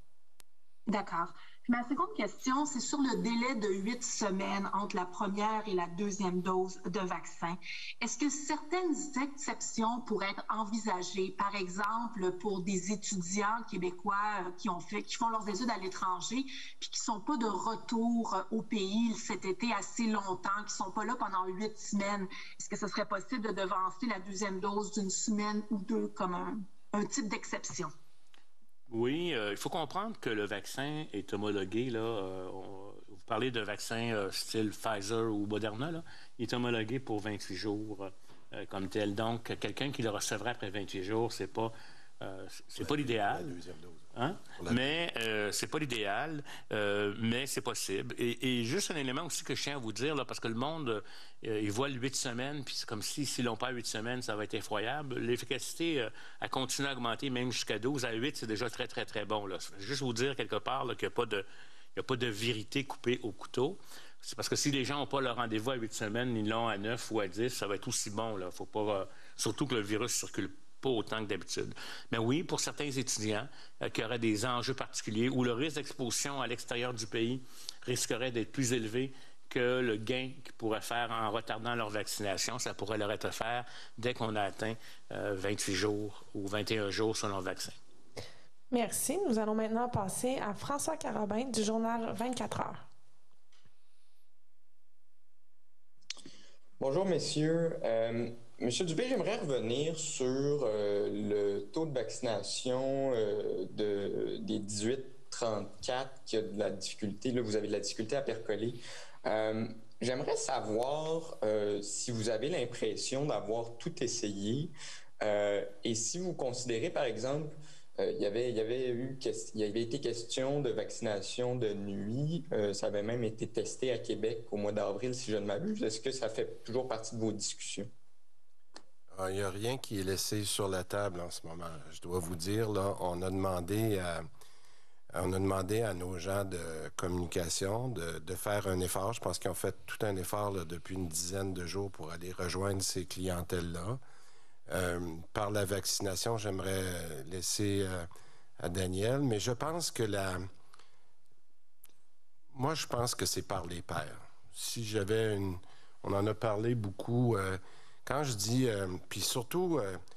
D'accord. Ma seconde question, c'est sur le délai de huit semaines entre la première et la deuxième dose de vaccin. Est-ce que certaines exceptions pourraient être envisagées, par exemple pour des étudiants québécois qui ont fait, qui font leurs études à l'étranger, puis qui ne sont pas de retour au pays cet été assez longtemps, qui ne sont pas là pendant huit semaines? Est-ce que ce serait possible de devancer la deuxième dose d'une semaine ou deux comme un, un type d'exception? Oui, euh, il faut comprendre que le vaccin est homologué. Là, euh, on, vous parlez de vaccin euh, style Pfizer ou Moderna, là, il est homologué pour vingt-huit jours euh, comme tel. Donc, quelqu'un qui le recevrait après vingt-huit jours, c'est pas, euh, c'est pas l'idéal. La deuxième dose. Hein? Mais euh, c'est pas l'idéal, euh, mais c'est possible. Et, et juste un élément aussi que je tiens à vous dire, là, parce que le monde, euh, il voit le huit semaines, puis c'est comme si, s'ils n'ont pas huit semaines, ça va être effroyable. L'efficacité euh, a continué à augmenter, même jusqu'à douze. À huit, c'est déjà très, très, très bon. Là. Juste vous dire quelque part là, qu'il n'y a pas de, il n'y a pas de vérité coupée au couteau. C'est parce que si les gens n'ont pas leur rendez-vous à huit semaines, ils l'ont à neuf ou à dix, ça va être aussi bon. Là. Faut pas, euh, surtout que le virus circule pas autant que d'habitude. Mais oui, pour certains étudiants euh, qui auraient des enjeux particuliers où le risque d'exposition à l'extérieur du pays risquerait d'être plus élevé que le gain qu'ils pourraient faire en retardant leur vaccination, ça pourrait leur être offert dès qu'on a atteint euh, vingt-huit jours ou vingt et un jours selon le vaccin. Merci. Nous allons maintenant passer à François Carabin du journal vingt-quatre heures. Bonjour, messieurs. Euh, Monsieur Dubé, j'aimerais revenir sur euh, le taux de vaccination euh, de, des dix-huit trente-quatre qui a de la difficulté. Là, vous avez de la difficulté à percoler. Euh, j'aimerais savoir euh, si vous avez l'impression d'avoir tout essayé euh, et si vous considérez, par exemple, euh, il y avait, il y avait eu, il y avait été question de vaccination de nuit. Euh, ça avait même été testé à Québec au mois d'avril, si je ne m'abuse. Est-ce que ça fait toujours partie de vos discussions? Il n'y a rien qui est laissé sur la table en ce moment. Je dois vous dire, là, on a demandé à, on a demandé à nos gens de communication de, de faire un effort. Je pense qu'ils ont fait tout un effort là, depuis une dizaine de jours pour aller rejoindre ces clientèles-là. Euh, par la vaccination, j'aimerais laisser euh, à Daniel, mais je pense que la... Moi, je pense que c'est par les pairs. Si j'avais une... On en a parlé beaucoup... Euh, Quand je dis, euh, puis surtout, euh,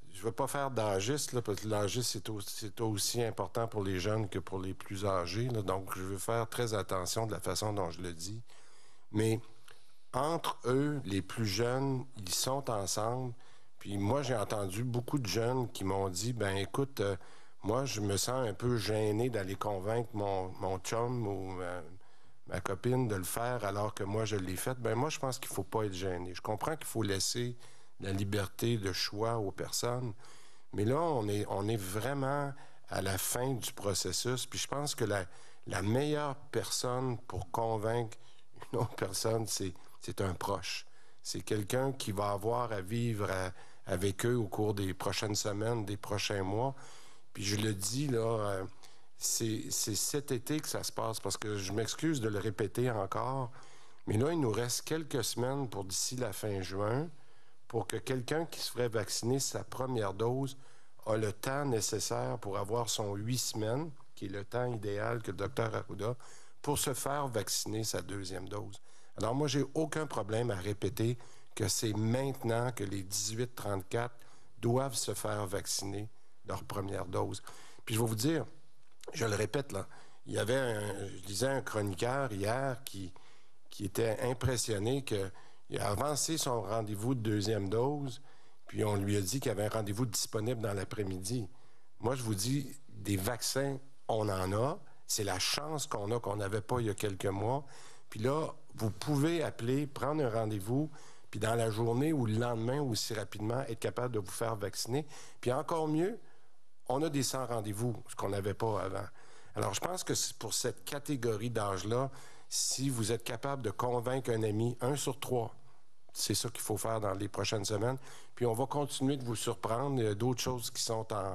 je ne veux pas faire d'âgisme, là, parce que l'âgisme, c'est aussi, c'est aussi important pour les jeunes que pour les plus âgés. Là, donc, je veux faire très attention de la façon dont je le dis. Mais entre eux, les plus jeunes, ils sont ensemble. Puis moi, j'ai entendu beaucoup de jeunes qui m'ont dit, ben écoute, euh, moi, je me sens un peu gêné d'aller convaincre mon, mon chum ou ma, ma copine de le faire alors que moi, je l'ai fait. Ben moi, je pense qu'il ne faut pas être gêné. Je comprends qu'il faut laisser la liberté de choix aux personnes. Mais là, on est, on est vraiment à la fin du processus. Puis je pense que la, la meilleure personne pour convaincre une autre personne, c'est, c'est un proche. C'est quelqu'un qui va avoir à vivre à, avec eux au cours des prochaines semaines, des prochains mois. Puis je le dis, là, euh, c'est, c'est cet été que ça se passe, parce que je m'excuse de le répéter encore, mais là, il nous reste quelques semaines pour d'ici la fin juin, pour que quelqu'un qui se ferait vacciner sa première dose a le temps nécessaire pour avoir son huit semaines, qui est le temps idéal que le docteur Arruda, pour se faire vacciner sa deuxième dose. Alors moi, j'ai aucun problème à répéter que c'est maintenant que les dix-huit trente-quatre doivent se faire vacciner leur première dose. Puis je vais vous dire, je le répète là, il y avait, un, je disais, un chroniqueur hier qui, qui était impressionné que il a avancé son rendez-vous de deuxième dose, puis on lui a dit qu'il y avait un rendez-vous disponible dans l'après-midi. Moi, je vous dis, des vaccins, on en a. C'est la chance qu'on a qu'on n'avait pas il y a quelques mois. Puis là, vous pouvez appeler, prendre un rendez-vous, puis dans la journée ou le lendemain, aussi rapidement, être capable de vous faire vacciner. Puis encore mieux, on a des sans rendez-vous, ce qu'on n'avait pas avant. Alors, je pense que pour cette catégorie d'âge-là, si vous êtes capable de convaincre un ami, un sur trois, c'est ça qu'il faut faire dans les prochaines semaines. Puis on va continuer de vous surprendre. Il y a d'autres choses qui sont en,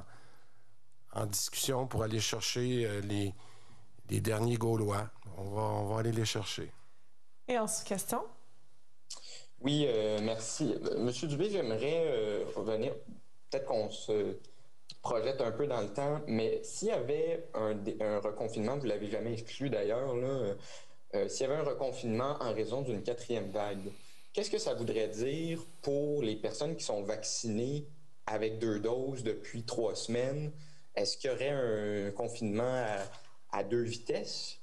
en discussion pour aller chercher euh, les, les derniers Gaulois. On va, on va aller les chercher. Et en sous-question? Oui, euh, merci. Monsieur Dubé, j'aimerais euh, revenir. Peut-être qu'on se projette un peu dans le temps, mais s'il y avait un, un reconfinement, vous ne l'avez jamais exclu d'ailleurs, là, euh, s'il y avait un reconfinement en raison d'une quatrième vague, qu'est-ce que ça voudrait dire pour les personnes qui sont vaccinées avec deux doses depuis trois semaines? Est-ce qu'il y aurait un confinement à, à deux vitesses?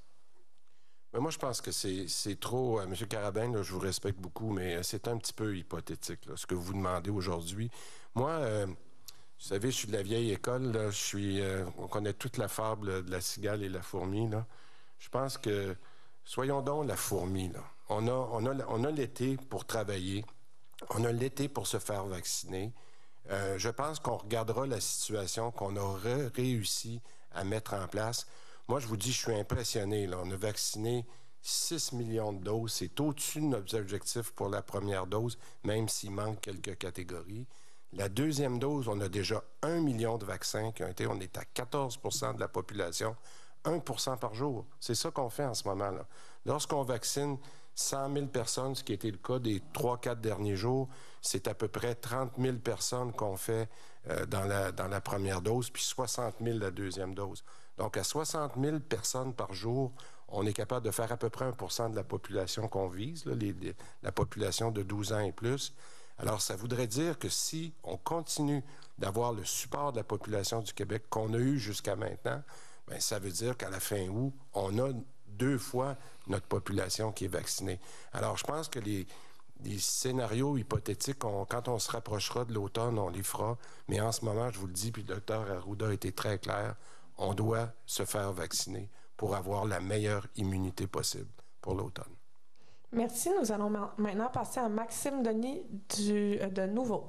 Mais moi, je pense que c'est, c'est trop... Euh, M. Carabin, là, je vous respecte beaucoup, mais c'est un petit peu hypothétique, là, ce que vous demandez aujourd'hui. Moi, euh, vous savez, je suis de la vieille école. Là, je suis, euh, on connaît toute la fable de la cigale et la fourmi. Là. Je pense que... Soyons donc la fourmi, là. On a, on a, on a l'été pour travailler. On a l'été pour se faire vacciner. Euh, je pense qu'on regardera la situation qu'on aurait réussi à mettre en place. Moi, je vous dis, je suis impressionné. Là. On a vacciné six millions de doses. C'est au-dessus de nos objectifs pour la première dose, même s'il manque quelques catégories. La deuxième dose, on a déjà un million de vaccins qui ont été... On est à quatorze pour cent de la population. un pour cent par jour. C'est ça qu'on fait en ce moment. Là. Lorsqu'on vaccine cent mille personnes, ce qui a été le cas des trois quatre derniers jours, c'est à peu près trente mille personnes qu'on fait euh, dans, la, dans la première dose, puis soixante mille la deuxième dose. Donc, à soixante mille personnes par jour, on est capable de faire à peu près un pour cent de la population qu'on vise, là, les, les, la population de douze ans et plus. Alors, ça voudrait dire que si on continue d'avoir le support de la population du Québec qu'on a eu jusqu'à maintenant, bien, ça veut dire qu'à la fin août, on a deux fois notre population qui est vaccinée. Alors, je pense que les, les scénarios hypothétiques, on, quand on se rapprochera de l'automne, on les fera. Mais en ce moment, je vous le dis, puis le docteur Arruda a été très clair, on doit se faire vacciner pour avoir la meilleure immunité possible pour l'automne. Merci. Nous allons ma- maintenant passer à Maxime Denis du, euh, de Nouveau.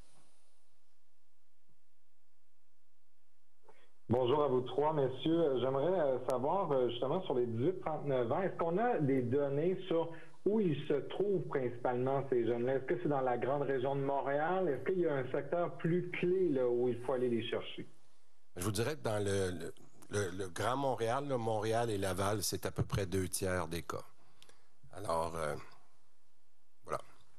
Bonjour à vous trois, messieurs. J'aimerais savoir justement sur les dix-huit trente-neuf ans, est-ce qu'on a des données sur où ils se trouvent principalement, ces jeunes-là? Est-ce que c'est dans la grande région de Montréal? Est-ce qu'il y a un secteur plus clé là, où il faut aller les chercher? Je vous dirais que dans le, le, le, le Grand Montréal, là, Montréal et Laval, c'est à peu près deux tiers des cas. Alors, euh, voilà.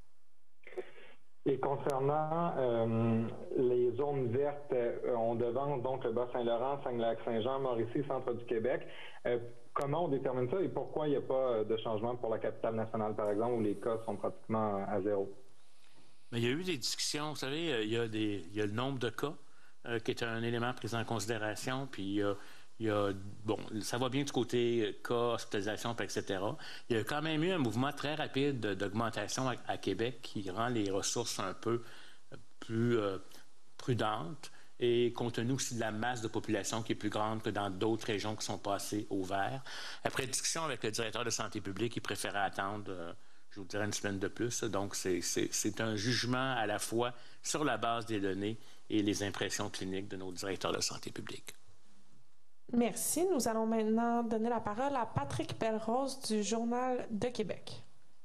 Et concernant euh, les zones vertes, euh, on devance donc le Bas-Saint-Laurent, Saguenay-Lac-Saint-Jean, Mauricie, centre du Québec. Euh, comment on détermine ça et pourquoi il n'y a pas de changement pour la capitale nationale, par exemple, où les cas sont pratiquement à zéro? Mais il y a eu des discussions, vous savez, il y a, des, il y a le nombre de cas euh, qui est un élément pris en considération, puis il y a, il y a, bon, ça va bien du côté cas, hospitalisation, et cetera. Il y a quand même eu un mouvement très rapide d'augmentation à, à Québec qui rend les ressources un peu plus euh, prudentes et compte tenu aussi de la masse de population qui est plus grande que dans d'autres régions qui sont passées au vert. Après discussion avec le directeur de santé publique, il préférait attendre, euh, je vous dirais, une semaine de plus. Donc, c'est un jugement à la fois sur la base des données et les impressions cliniques de nos directeurs de santé publique. Merci. Nous allons maintenant donner la parole à Patrick Belrose du Journal de Québec.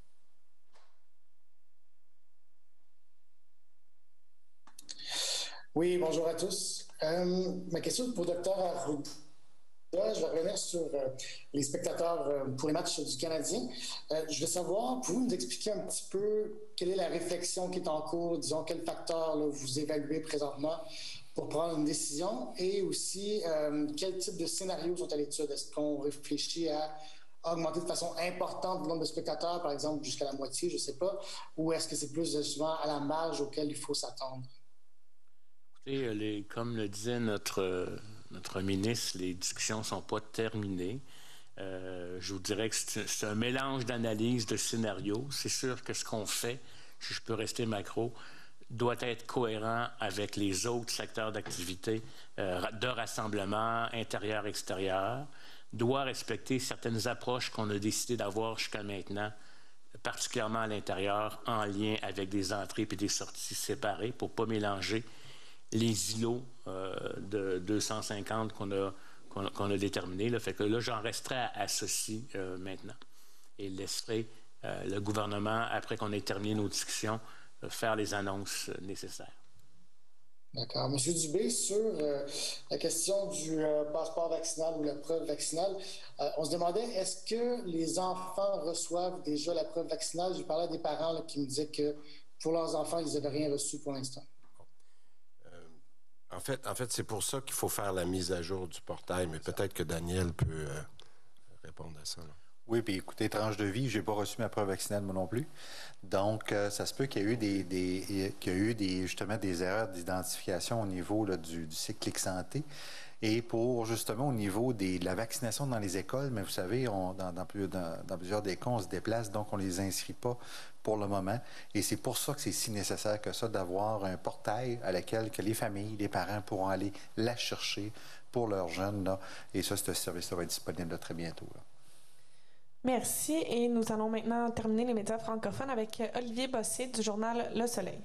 Oui, bonjour à tous. Euh, ma question est pour le docteur Arruda. Je vais revenir sur euh, les spectateurs euh, pour les matchs du Canadien. Euh, je veux savoir, pouvez-vous nous expliquer un petit peu quelle est la réflexion qui est en cours, disons, quels facteurs là, vous évaluez présentement pour prendre une décision et aussi euh, quel type de scénarios sont à l'étude? Est-ce qu'on réfléchit à augmenter de façon importante le nombre de spectateurs, par exemple jusqu'à la moitié, je ne sais pas, ou est-ce que c'est plus souvent à la marge auquel il faut s'attendre? Écoutez, les, comme le disait notre, notre ministre, les discussions ne sont pas terminées. Euh, je vous dirais que c'est un mélange d'analyses, de scénarios. C'est sûr que ce qu'on fait, si je peux rester macro, doit être cohérent avec les autres secteurs d'activité euh, de rassemblement intérieur-extérieur, doit respecter certaines approches qu'on a décidé d'avoir jusqu'à maintenant, particulièrement à l'intérieur, en lien avec des entrées et des sorties séparées pour ne pas mélanger les îlots euh, de deux cent cinquante qu'on a, qu'on a, qu'on a déterminés. Là. Fait que là, j'en resterai à, à ceci euh, maintenant et laisserai euh, le gouvernement, après qu'on ait terminé nos discussions, euh, faire les annonces nécessaires. D'accord. Monsieur Dubé, sur euh, la question du euh, passeport vaccinal ou la preuve vaccinale, euh, on se demandait, est-ce que les enfants reçoivent déjà la preuve vaccinale? Je parlais à des parents là, qui me disaient que pour leurs enfants, ils n'avaient rien reçu pour l'instant. En fait, en fait c'est pour ça qu'il faut faire la mise à jour du portail, mais peut-être que Daniel peut euh, répondre à ça. Là. Oui, puis écoutez, tranche de vie, je n'ai pas reçu ma preuve vaccinale, moi non plus. Donc, euh, ça se peut qu'il y a eu des, des qu'il y a eu des, justement des erreurs d'identification au niveau là, du, du cyclique santé. Et pour, justement, au niveau des, de la vaccination dans les écoles, mais vous savez, on, dans, dans, plus, dans, dans plusieurs des cas, on se déplace, donc on ne les inscrit pas pour le moment. Et c'est pour ça que c'est si nécessaire que ça d'avoir un portail à laquelle que les familles, les parents pourront aller la chercher pour leurs jeunes. Là. Et ça, ce service-là va être disponible là, très bientôt. Là. Merci. Et nous allons maintenant terminer les médias francophones avec Olivier Bossé du journal Le Soleil.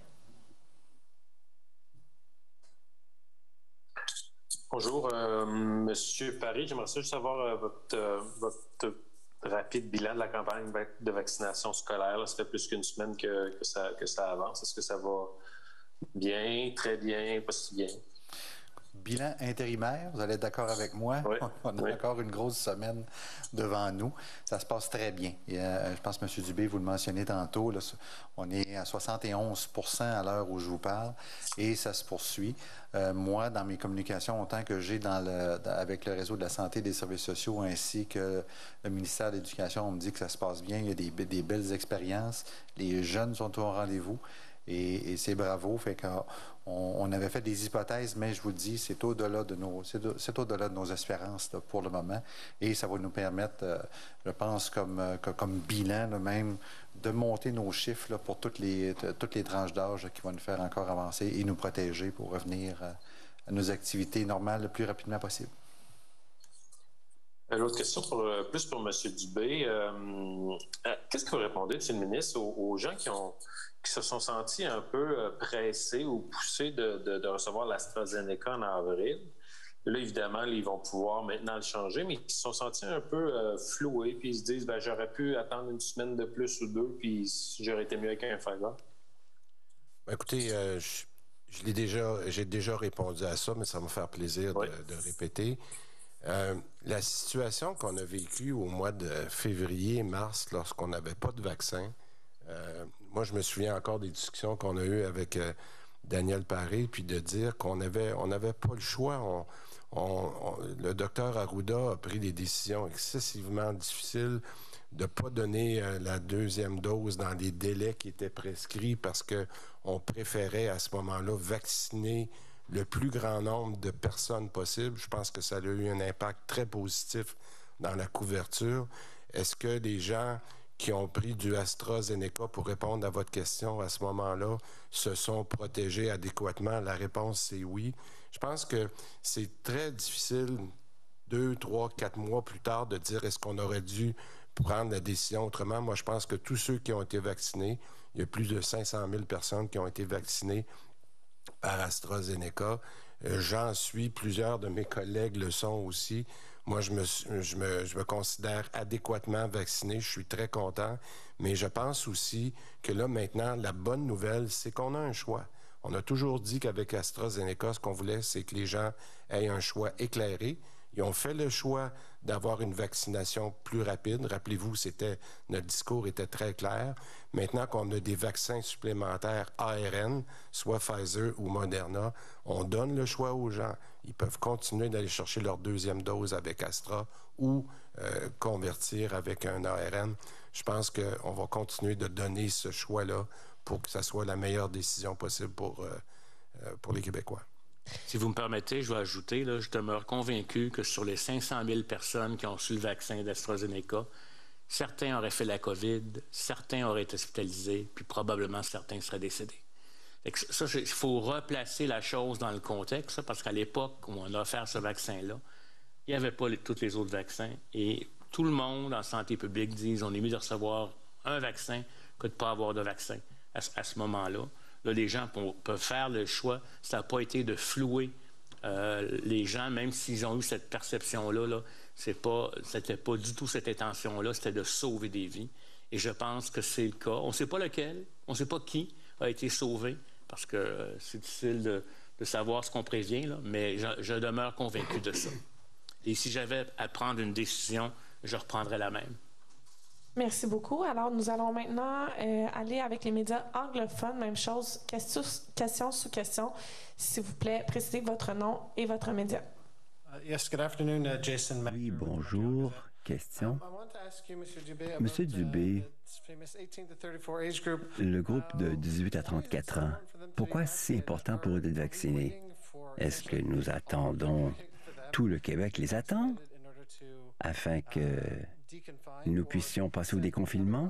Bonjour, euh, Monsieur Paris. J'aimerais juste savoir euh, votre, euh, votre rapide bilan de la campagne de vaccination scolaire. Là, ça fait plus qu'une semaine que, que, ça, que ça avance. Est-ce que ça va bien, très bien, pas si bien? Bilan intérimaire, vous allez être d'accord avec moi. Oui, on a oui. encore une grosse semaine devant nous. Ça se passe très bien. Et, euh, je pense que M. Dubé, vous le mentionnez tantôt, là, on est à soixante et onze pour cent à l'heure où je vous parle et ça se poursuit. Euh, moi, dans mes communications, autant que j'ai dans le, dans, avec le réseau de la santé et des services sociaux ainsi que le ministère de l'Éducation, on me dit que ça se passe bien. Il y a des, des belles expériences. Les jeunes sont au rendez-vous. Et, et c'est bravo. Fait qu'on on avait fait des hypothèses, mais je vous le dis, c'est au-delà de nos, c'est au-delà de nos espérances là, pour le moment. Et ça va nous permettre, euh, je pense, comme, euh, comme bilan là, même, de monter nos chiffres là, pour toutes les, toutes les tranches d'âge qui vont nous faire encore avancer et nous protéger pour revenir à, à nos activités normales le plus rapidement possible. L'autre question, pour, plus pour M. Dubé. Euh, Qu'est-ce que vous répondez, M. le ministre, aux, aux gens qui ont qui se sont sentis un peu pressés ou poussés de, de, de recevoir l'AstraZeneca en avril. Là, évidemment, ils vont pouvoir maintenant le changer, mais ils se sont sentis un peu euh, floués, puis ils se disent ben, j'aurais pu attendre une semaine de plus ou deux, puis j'aurais été mieux avec un Pfizer. Ben, écoutez, euh, je, je l'ai déjà, j'ai déjà répondu à ça, mais ça va me faire plaisir oui. de, de répéter. Euh, la situation qu'on a vécue au mois de février, mars, lorsqu'on n'avait pas de vaccin, Euh, moi, je me souviens encore des discussions qu'on a eues avec euh, Daniel Paré, puis de dire qu'on avait, on n'avait pas le choix. On, on, on, le docteur Arruda a pris des décisions excessivement difficiles de ne pas donner euh, la deuxième dose dans les délais qui étaient prescrits parce que on préférait à ce moment-là vacciner le plus grand nombre de personnes possible. Je pense que ça a eu un impact très positif dans la couverture. Est-ce que les gens qui ont pris du AstraZeneca, pour répondre à votre question, à ce moment-là, se sont protégés adéquatement? La réponse, c'est oui. Je pense que c'est très difficile, deux, trois, quatre mois plus tard, de dire est-ce qu'on aurait dû prendre la décision autrement. Moi, je pense que tous ceux qui ont été vaccinés, il y a plus de cinq cent mille personnes qui ont été vaccinées par AstraZeneca. Euh, j'en suis, plusieurs de mes collègues le sont aussi. Moi, je me, je, me, je me considère adéquatement vacciné. Je suis très content. Mais je pense aussi que là, maintenant, la bonne nouvelle, c'est qu'on a un choix. On a toujours dit qu'avec AstraZeneca, ce qu'on voulait, c'est que les gens aient un choix éclairé. Ils ont fait le choix d'avoir une vaccination plus rapide. Rappelez-vous, c'était, notre discours était très clair. Maintenant qu'on a des vaccins supplémentaires A R N, soit Pfizer ou Moderna, on donne le choix aux gens. Ils peuvent continuer d'aller chercher leur deuxième dose avec Astra ou euh, convertir avec un A R N. Je pense qu'on va continuer de donner ce choix-là pour que ça soit la meilleure décision possible pour, euh, euh, pour les Québécois. Si vous me permettez, je vais ajouter, là, je demeure convaincu que sur les cinq cent mille personnes qui ont reçu le vaccin d'AstraZeneca, certains auraient fait la COVID, certains auraient été hospitalisés, puis probablement certains seraient décédés. Ça, il faut replacer la chose dans le contexte, ça, parce qu'à l'époque où on a offert ce vaccin-là, il n'y avait pas les, tous les autres vaccins. Et tout le monde en santé publique dit on est mieux de recevoir un vaccin que de ne pas avoir de vaccin à, à ce moment-là. Là, les gens peuvent faire le choix. Ça n'a pas été de flouer euh, les gens, même s'ils ont eu cette perception-là. Là, c'est pas, c'était pas du tout cette intention-là, c'était de sauver des vies. Et je pense que c'est le cas. On ne sait pas lequel, on ne sait pas qui a été sauvé, parce que euh, c'est difficile de, de savoir ce qu'on prévient, là, mais je, je demeure convaincu de ça. Et si j'avais à prendre une décision, je reprendrais la même. Merci beaucoup. Alors, nous allons maintenant euh, aller avec les médias anglophones. Même chose, question, question sous question. S'il vous plaît, précisez votre nom et votre média. Uh, yes, good afternoon, uh, Jason. Oui, bonjour. Question. Monsieur Dubé, le groupe de dix-huit à trente-quatre ans, pourquoi c'est important pour eux d'être vaccinés? Est-ce que nous attendons, tout le Québec les attend, afin que nous puissions passer au déconfinement?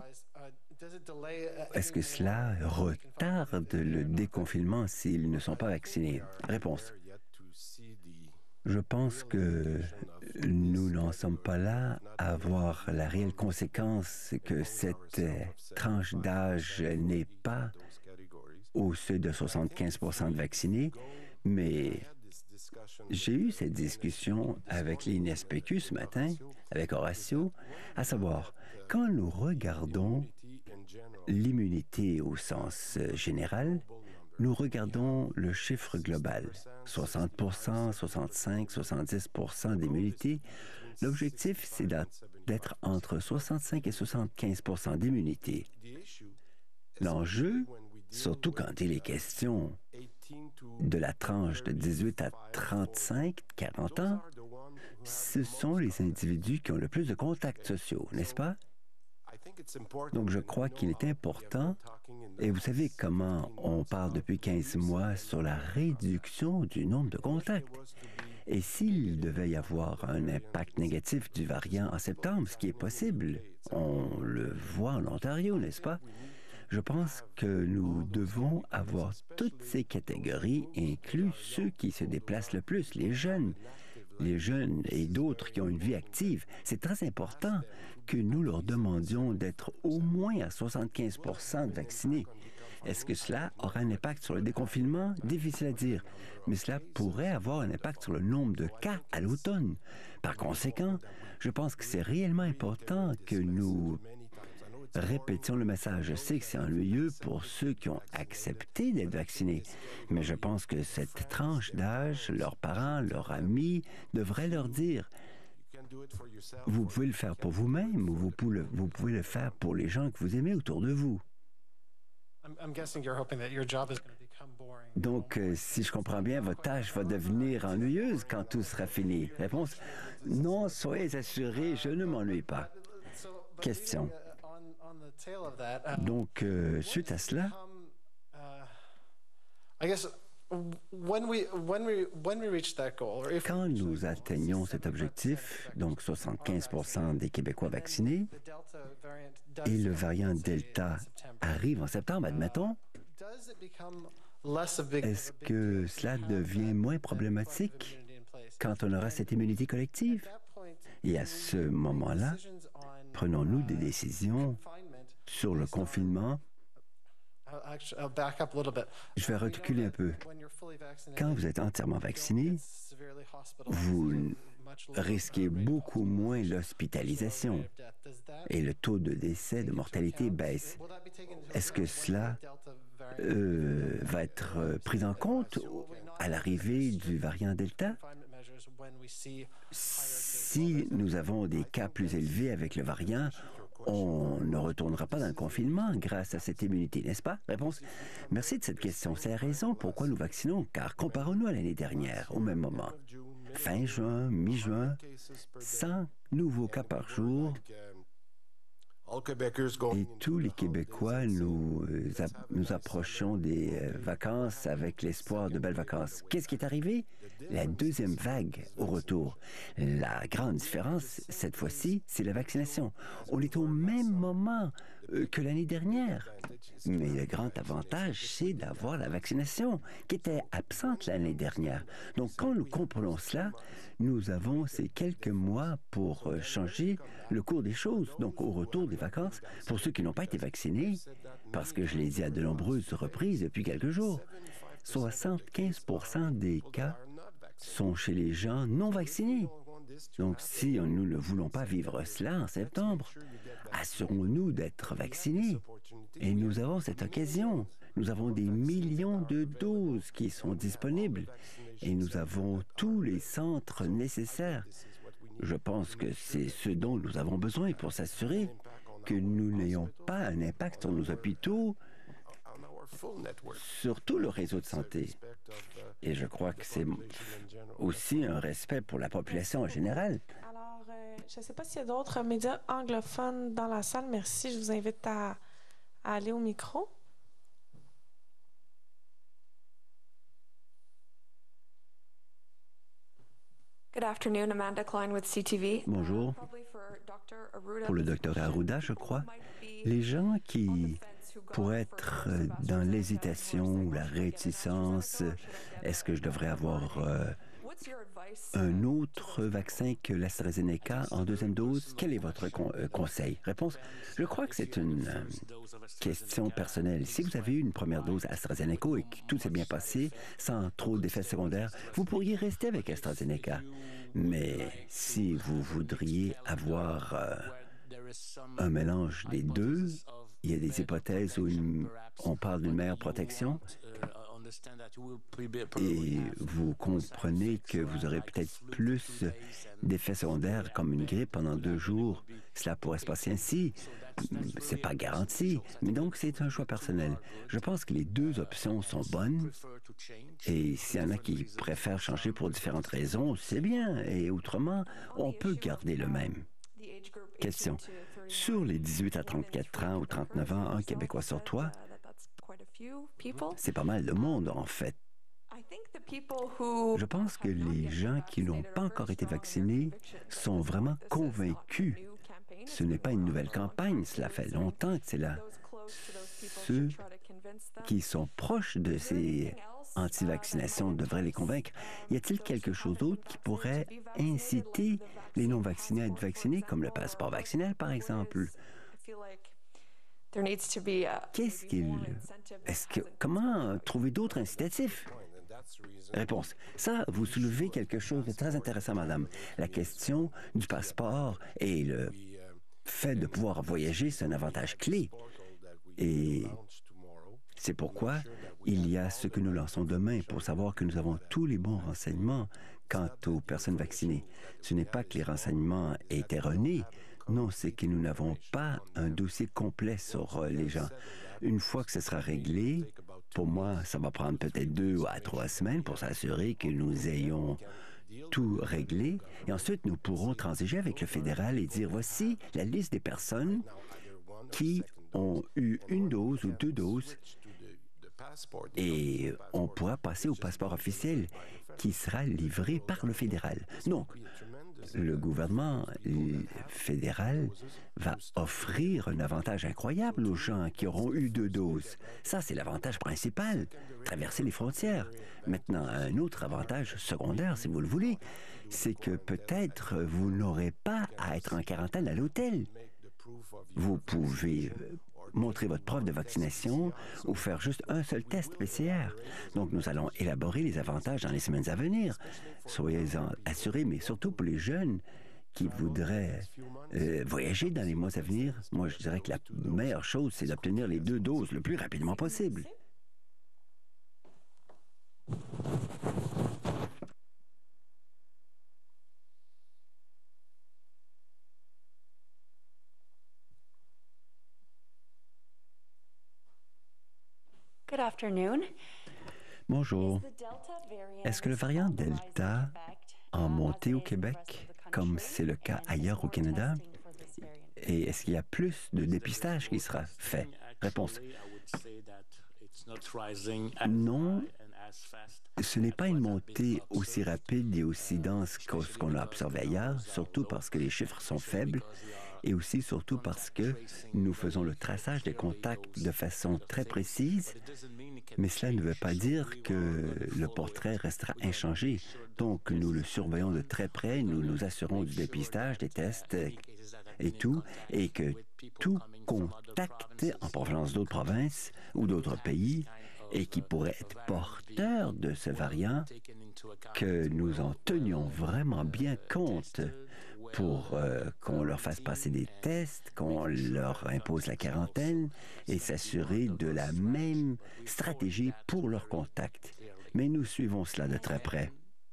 Est-ce que cela retarde le déconfinement s'ils ne sont pas vaccinés? Réponse. Je pense que nous n'en sommes pas là à voir la réelle conséquence que cette tranche d'âge n'est pas au-dessus de soixante-quinze pour cent de vaccinés, mais j'ai eu cette discussion avec l'I N S P Q ce matin, avec Horacio, à savoir, quand nous regardons l'immunité au sens général, nous regardons le chiffre global, soixante pour cent, soixante-cinq, soixante-dix pour cent d'immunité. L'objectif, c'est d'être entre soixante-cinq et soixante-quinze pour cent d'immunité. L'enjeu, surtout quand il est question de la tranche de dix-huit à trente-cinq, quarante ans, ce sont les individus qui ont le plus de contacts sociaux, n'est-ce pas? Donc, je crois qu'il est important, et vous savez comment on parle depuis quinze mois sur la réduction du nombre de contacts. Et s'il devait y avoir un impact négatif du variant en septembre, ce qui est possible, on le voit en Ontario, n'est-ce pas? Je pense que nous devons avoir toutes ces catégories, inclus ceux qui se déplacent le plus, les jeunes, les jeunes et d'autres qui ont une vie active. C'est très important que nous leur demandions d'être au moins à soixante-quinze pour cent de vaccinés. Est-ce que cela aura un impact sur le déconfinement? Difficile à dire, mais cela pourrait avoir un impact sur le nombre de cas à l'automne. Par conséquent, je pense que c'est réellement important que nous répétions le message. Je sais que c'est ennuyeux pour ceux qui ont accepté d'être vaccinés, mais je pense que cette tranche d'âge, leurs parents, leurs amis, devraient leur dire « Vous pouvez le faire pour vous-même ou vous pouvez, le, vous pouvez le faire pour les gens que vous aimez autour de vous. » Donc, euh, si je comprends bien, votre tâche va devenir ennuyeuse quand tout sera fini. Réponse, non, soyez assurés, je ne m'ennuie pas. Question. Donc, euh, suite à cela, Quand nous atteignons cet objectif, donc soixante-quinze pour cent des Québécois vaccinés, et le variant Delta arrive en septembre, admettons, est-ce que cela devient moins problématique quand on aura cette immunité collective? Et à ce moment-là, prenons-nous des décisions sur le confinement? Je vais reculer un peu. Quand vous êtes entièrement vacciné, vous risquez beaucoup moins l'hospitalisation et le taux de décès, de mortalité baisse. Est-ce que cela euh, va être pris en compte à l'arrivée du variant Delta? Si nous avons des cas plus élevés avec le variant, on ne retournera pas dans le confinement grâce à cette immunité, n'est-ce pas? Réponse. Merci de cette question. C'est la raison pourquoi nous vaccinons, car comparons-nous à l'année dernière, au même moment. Fin juin, mi-juin, cent nouveaux cas par jour. Et tous les Québécois, nous, nous approchons des vacances avec l'espoir de belles vacances. Qu'est-ce qui est arrivé? La deuxième vague au retour. La grande différence, cette fois-ci, c'est la vaccination. On est au même moment que l'année dernière. Mais le grand avantage, c'est d'avoir la vaccination qui était absente l'année dernière. Donc, quand nous comprenons cela, nous avons ces quelques mois pour changer le cours des choses. Donc, au retour des vacances, pour ceux qui n'ont pas été vaccinés, parce que je l'ai dit à de nombreuses reprises depuis quelques jours, soixante-quinze pour cent des cas sont chez les gens non vaccinés. Donc, si nous ne voulons pas vivre cela en septembre, assurons-nous d'être vaccinés. Et nous avons cette occasion. Nous avons des millions de doses qui sont disponibles et nous avons tous les centres nécessaires. Je pense que c'est ce dont nous avons besoin pour s'assurer que nous n'ayons pas un impact sur nos hôpitaux, sur tout le réseau de santé. Et je crois que c'est aussi un respect pour la population en général. Alors, euh, je ne sais pas s'il y a d'autres médias anglophones dans la salle. Merci. Je vous invite à, à aller au micro. Good afternoon, Amanda Klein with C T V. Bonjour. Pour le docteur Arruda, je crois, les gens qui pourraient être dans l'hésitation ou la réticence, est-ce que je devrais avoir euh, un autre vaccin que l'AstraZeneca en deuxième dose? Quel est votre con euh, conseil? Réponse, je crois que c'est une euh, question personnelle. Si vous avez eu une première dose AstraZeneca et que tout s'est bien passé, sans trop d'effets secondaires, vous pourriez rester avec AstraZeneca. Mais si vous voudriez avoir euh, un mélange des deux, il y a des hypothèses où une, on parle d'une meilleure protection et vous comprenez que vous aurez peut-être plus d'effets secondaires comme une grippe pendant deux jours. Cela pourrait se passer ainsi. C'est pas garanti, mais donc c'est un choix personnel. Je pense que les deux options sont bonnes et s'il y en a qui préfèrent changer pour différentes raisons, c'est bien. Et autrement, on peut garder le même. Question. Sur les dix-huit à trente-quatre ans ou trente-neuf ans, un Québécois sur trois, c'est pas mal de monde, en fait. Je pense que les gens qui n'ont pas encore été vaccinés sont vraiment convaincus. Ce n'est pas une nouvelle campagne, cela fait longtemps que c'est là. Ceux qui sont proches de ces anti-vaccinations devraient les convaincre. Y a-t-il quelque chose d'autre qui pourrait inciter les non-vaccinés à être vaccinés, comme le passeport vaccinal, par exemple? Qu'est-ce qu'il... Est-ce que... Comment trouver d'autres incitatifs? Réponse. Ça, vous soulevez quelque chose de très intéressant, madame. La question du passeport et le fait de pouvoir voyager, c'est un avantage clé. Et c'est pourquoi il y a ce que nous lançons demain pour savoir que nous avons tous les bons renseignements quant aux personnes vaccinées. Ce n'est pas que les renseignements aient erronés. Non, c'est que nous n'avons pas un dossier complet sur les gens. Une fois que ce sera réglé, pour moi, ça va prendre peut-être deux à trois semaines pour s'assurer que nous ayons tout réglé. Et ensuite, nous pourrons transiger avec le fédéral et dire, voici la liste des personnes qui ont eu une dose ou deux doses et on pourra passer au passeport officiel qui sera livré par le fédéral. Donc, le gouvernement fédéral va offrir un avantage incroyable aux gens qui auront eu deux doses. Ça, c'est l'avantage principal, traverser les frontières. Maintenant, un autre avantage secondaire, si vous le voulez, c'est que peut-être vous n'aurez pas à être en quarantaine à l'hôtel. Vous pouvez montrer votre preuve de vaccination ou faire juste un seul test P C R. Donc, nous allons élaborer les avantages dans les semaines à venir. Soyez-en assurés, mais surtout pour les jeunes qui voudraient euh, voyager dans les mois à venir, moi, je dirais que la meilleure chose, c'est d'obtenir les deux doses le plus rapidement possible. Good afternoon. Bonjour. Est-ce que le variant Delta a monté au Québec, comme c'est le cas ailleurs au Canada? Et est-ce qu'il y a plus de dépistage qui sera fait? Réponse. Non, ce n'est pas une montée aussi rapide et aussi dense que ce qu'on a observé ailleurs, surtout parce que les chiffres sont faibles et aussi surtout parce que nous faisons le traçage des contacts de façon très précise, mais cela ne veut pas dire que le portrait restera inchangé. Donc, nous le surveillons de très près, nous nous assurons du dépistage, des tests et tout, et que tout contact en provenance d'autres provinces ou d'autres pays et qui pourrait être porteur de ce variant, que nous en tenions vraiment bien compte pour euh, qu'on leur fasse passer des tests, qu'on leur impose la quarantaine et s'assurer de la même stratégie pour leurs contacts. Mais nous suivons cela de très près.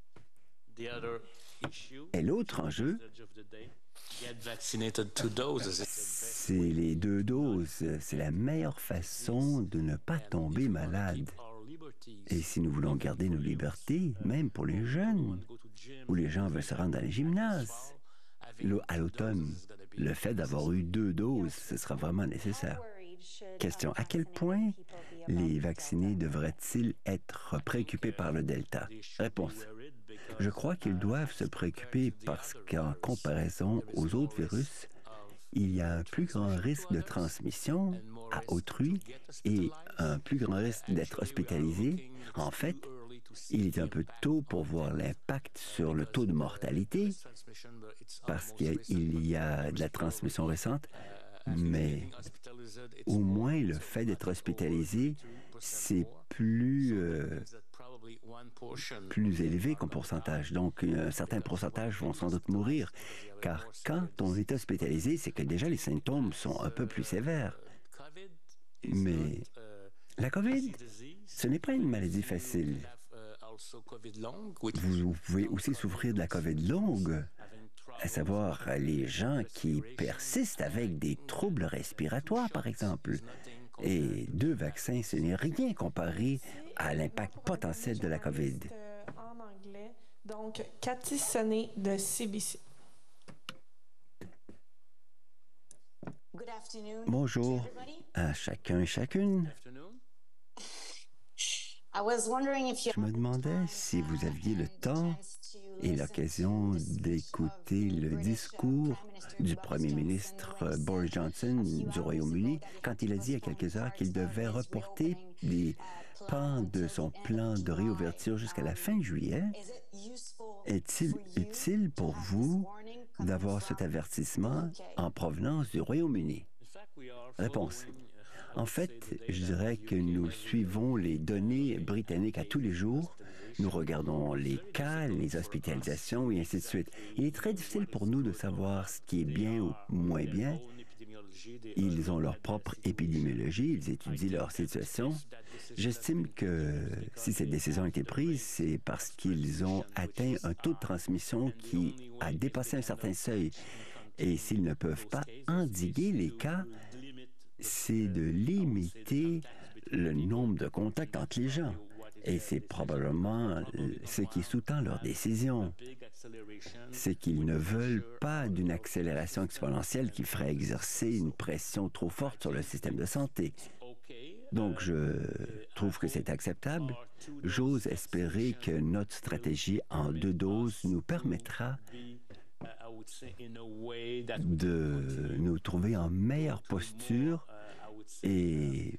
Et l'autre enjeu, c'est les deux doses. C'est la meilleure façon de ne pas tomber malade. Et si nous voulons garder nos libertés, même pour les jeunes, où les gens veulent se rendre dans les gymnases, à l'automne, le fait d'avoir eu deux doses, ce sera vraiment nécessaire. Question, à quel point les vaccinés devraient-ils être préoccupés par le Delta? Réponse. Je crois qu'ils doivent se préoccuper parce qu'en comparaison aux autres virus, il y a un plus grand risque de transmission à autrui et un plus grand risque d'être hospitalisé. En fait, il est un peu tôt pour voir l'impact sur le taux de mortalité parce qu'il y a de la transmission récente, mais au moins le fait d'être hospitalisé, c'est plus, euh, plus élevé comme pourcentage. Donc, un certain pourcentage vont sans doute mourir, car quand on est hospitalisé, c'est que déjà les symptômes sont un peu plus sévères. Mais la COVID, ce n'est pas une maladie facile. Vous pouvez aussi souffrir de la COVID longue, à savoir les gens qui persistent avec des troubles respiratoires, par exemple. Et deux vaccins, ce n'est rien comparé à l'impact potentiel de la COVID. En anglais, donc Cathy Sonnet de C B C. Bonjour à chacun et chacune. Je me demandais si vous aviez le temps et l'occasion d'écouter le discours du premier ministre Boris Johnson du Royaume-Uni quand il a dit il y a quelques heures qu'il devait reporter des pans de son plan de réouverture jusqu'à la fin juillet. Est-il utile pour vous d'avoir cet avertissement en provenance du Royaume-Uni? Réponse. En fait, je dirais que nous suivons les données britanniques à tous les jours. Nous regardons les cas, les hospitalisations et ainsi de suite. Il est très difficile pour nous de savoir ce qui est bien ou moins bien. Ils ont leur propre épidémiologie, ils étudient leur situation. J'estime que si cette décision a été prise, c'est parce qu'ils ont atteint un taux de transmission qui a dépassé un certain seuil. Et s'ils ne peuvent pas endiguer les cas, c'est de limiter le nombre de contacts entre les gens. Et c'est probablement ce qui sous-tend leur décision. C'est qu'ils ne veulent pas d'une accélération exponentielle qui ferait exercer une pression trop forte sur le système de santé. Donc, je trouve que c'est acceptable. J'ose espérer que notre stratégie en deux doses nous permettra de nous trouver en meilleure posture et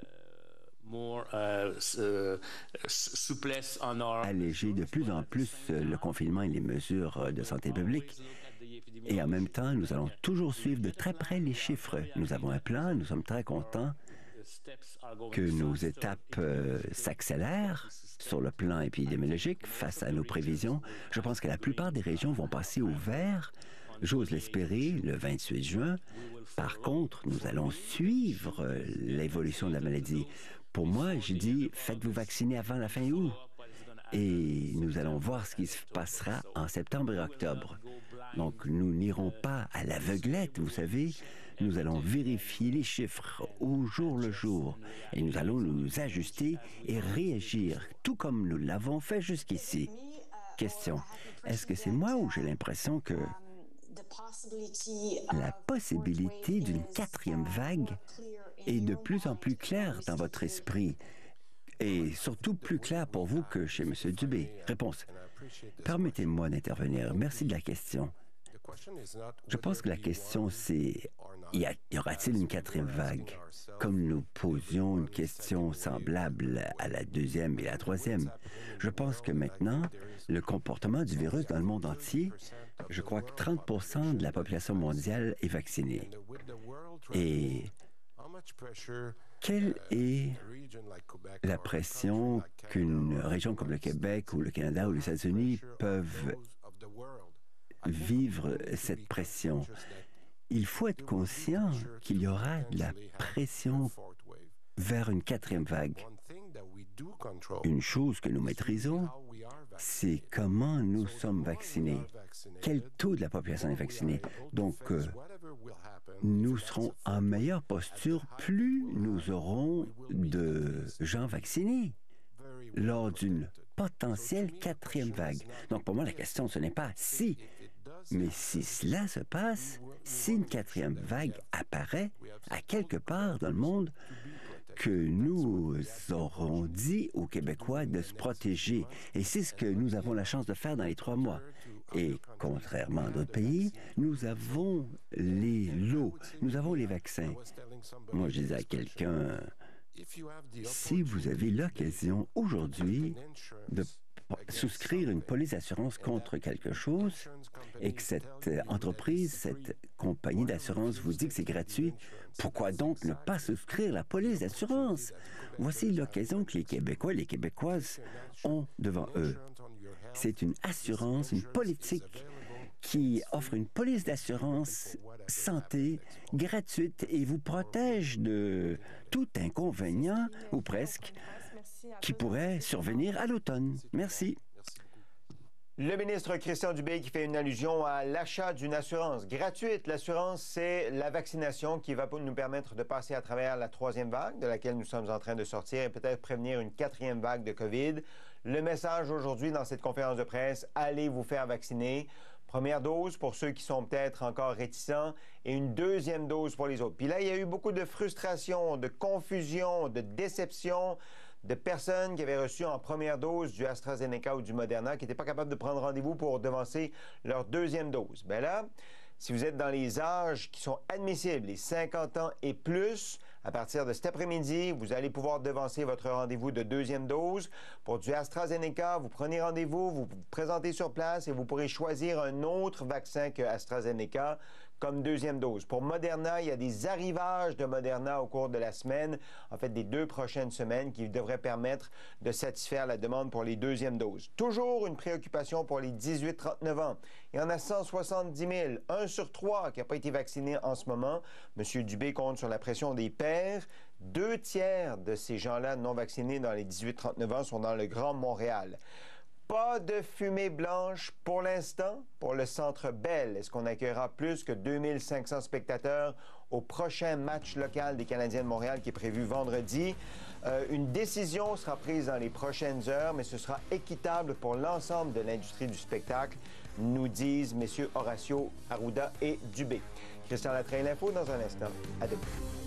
alléger de plus en plus le confinement et les mesures de santé publique. Et en même temps, nous allons toujours suivre de très près les chiffres. Nous avons un plan, nous sommes très contents que nos étapes euh, s'accélèrent sur le plan épidémiologique face à nos prévisions. Je pense que la plupart des régions vont passer au vert, j'ose l'espérer, le vingt-huit juin. Par contre, nous allons suivre euh, l'évolution de la maladie. Pour moi, j'ai dit, faites-vous vacciner avant la fin août. Et nous allons voir ce qui se passera en septembre et octobre. Donc, nous n'irons pas à l'aveuglette, vous savez. Nous allons vérifier les chiffres au jour le jour et nous allons nous ajuster et réagir, tout comme nous l'avons fait jusqu'ici. Question, est-ce que c'est moi ou j'ai l'impression que la possibilité d'une quatrième vague est de plus en plus claire dans votre esprit et surtout plus claire pour vous que chez M. Dubé? Réponse, permettez-moi d'intervenir. Merci de la question. Je pense que la question, c'est y, y aura-t-il une quatrième vague? Comme nous posions une question semblable à la deuxième et la troisième. Je pense que maintenant, le comportement du virus dans le monde entier, je crois que trente pour cent de la population mondiale est vaccinée. Et quelle est la pression qu'une région comme le Québec ou le Canada ou les États-Unis peuvent vivre cette pression? Il faut être conscient qu'il y aura de la pression vers une quatrième vague. Une chose que nous maîtrisons, c'est comment nous sommes vaccinés. Quel taux de la population est vaccinée? Donc, euh, nous serons en meilleure posture plus nous aurons de gens vaccinés lors d'une potentielle quatrième vague. Donc, pour moi, la question, ce n'est pas si, mais si cela se passe, si une quatrième vague apparaît à quelque part dans le monde, que nous aurons dit aux Québécois de se protéger. Et c'est ce que nous avons la chance de faire dans les trois mois. Et contrairement à d'autres pays, nous avons les lots, nous avons les vaccins. Moi, je disais à quelqu'un, si vous avez l'occasion aujourd'hui de souscrire une police d'assurance contre quelque chose et que cette entreprise, cette compagnie d'assurance vous dit que c'est gratuit, pourquoi donc ne pas souscrire la police d'assurance? Voici l'occasion que les Québécois et les Québécoises ont devant eux. C'est une assurance, une politique qui offre une police d'assurance santé gratuite et vous protège de tout inconvénient, ou presque, qui pourrait survenir à l'automne. Merci. Le ministre Christian Dubé qui fait une allusion à l'achat d'une assurance gratuite. L'assurance, c'est la vaccination qui va nous permettre de passer à travers la troisième vague de laquelle nous sommes en train de sortir et peut-être prévenir une quatrième vague de COVID. Le message aujourd'hui dans cette conférence de presse, allez vous faire vacciner. Première dose pour ceux qui sont peut-être encore réticents et une deuxième dose pour les autres. Puis là, il y a eu beaucoup de frustration, de confusion, de déception de personnes qui avaient reçu en première dose du AstraZeneca ou du Moderna qui n'étaient pas capables de prendre rendez-vous pour devancer leur deuxième dose. Bien là, si vous êtes dans les âges qui sont admissibles, les cinquante ans et plus, à partir de cet après-midi, vous allez pouvoir devancer votre rendez-vous de deuxième dose. Pour du AstraZeneca, vous prenez rendez-vous, vous vous présentez sur place et vous pourrez choisir un autre vaccin que AstraZeneca comme deuxième dose. Pour Moderna, il y a des arrivages de Moderna au cours de la semaine, en fait des deux prochaines semaines, qui devraient permettre de satisfaire la demande pour les deuxièmes doses. Toujours une préoccupation pour les dix-huit à trente-neuf ans. Il y en a cent soixante-dix mille, un sur trois qui n'a pas été vacciné en ce moment. M. Dubé compte sur la pression des pairs. Deux tiers de ces gens-là non vaccinés dans les dix-huit à trente-neuf ans sont dans le Grand Montréal. Pas de fumée blanche pour l'instant pour le Centre Bell. Est-ce qu'on accueillera plus que deux mille cinq cents spectateurs au prochain match local des Canadiens de Montréal qui est prévu vendredi? Euh, une décision sera prise dans les prochaines heures, mais ce sera équitable pour l'ensemble de l'industrie du spectacle, nous disent messieurs Horacio Arruda et Dubé. Christian Latreille, l'info dans un instant. À demain.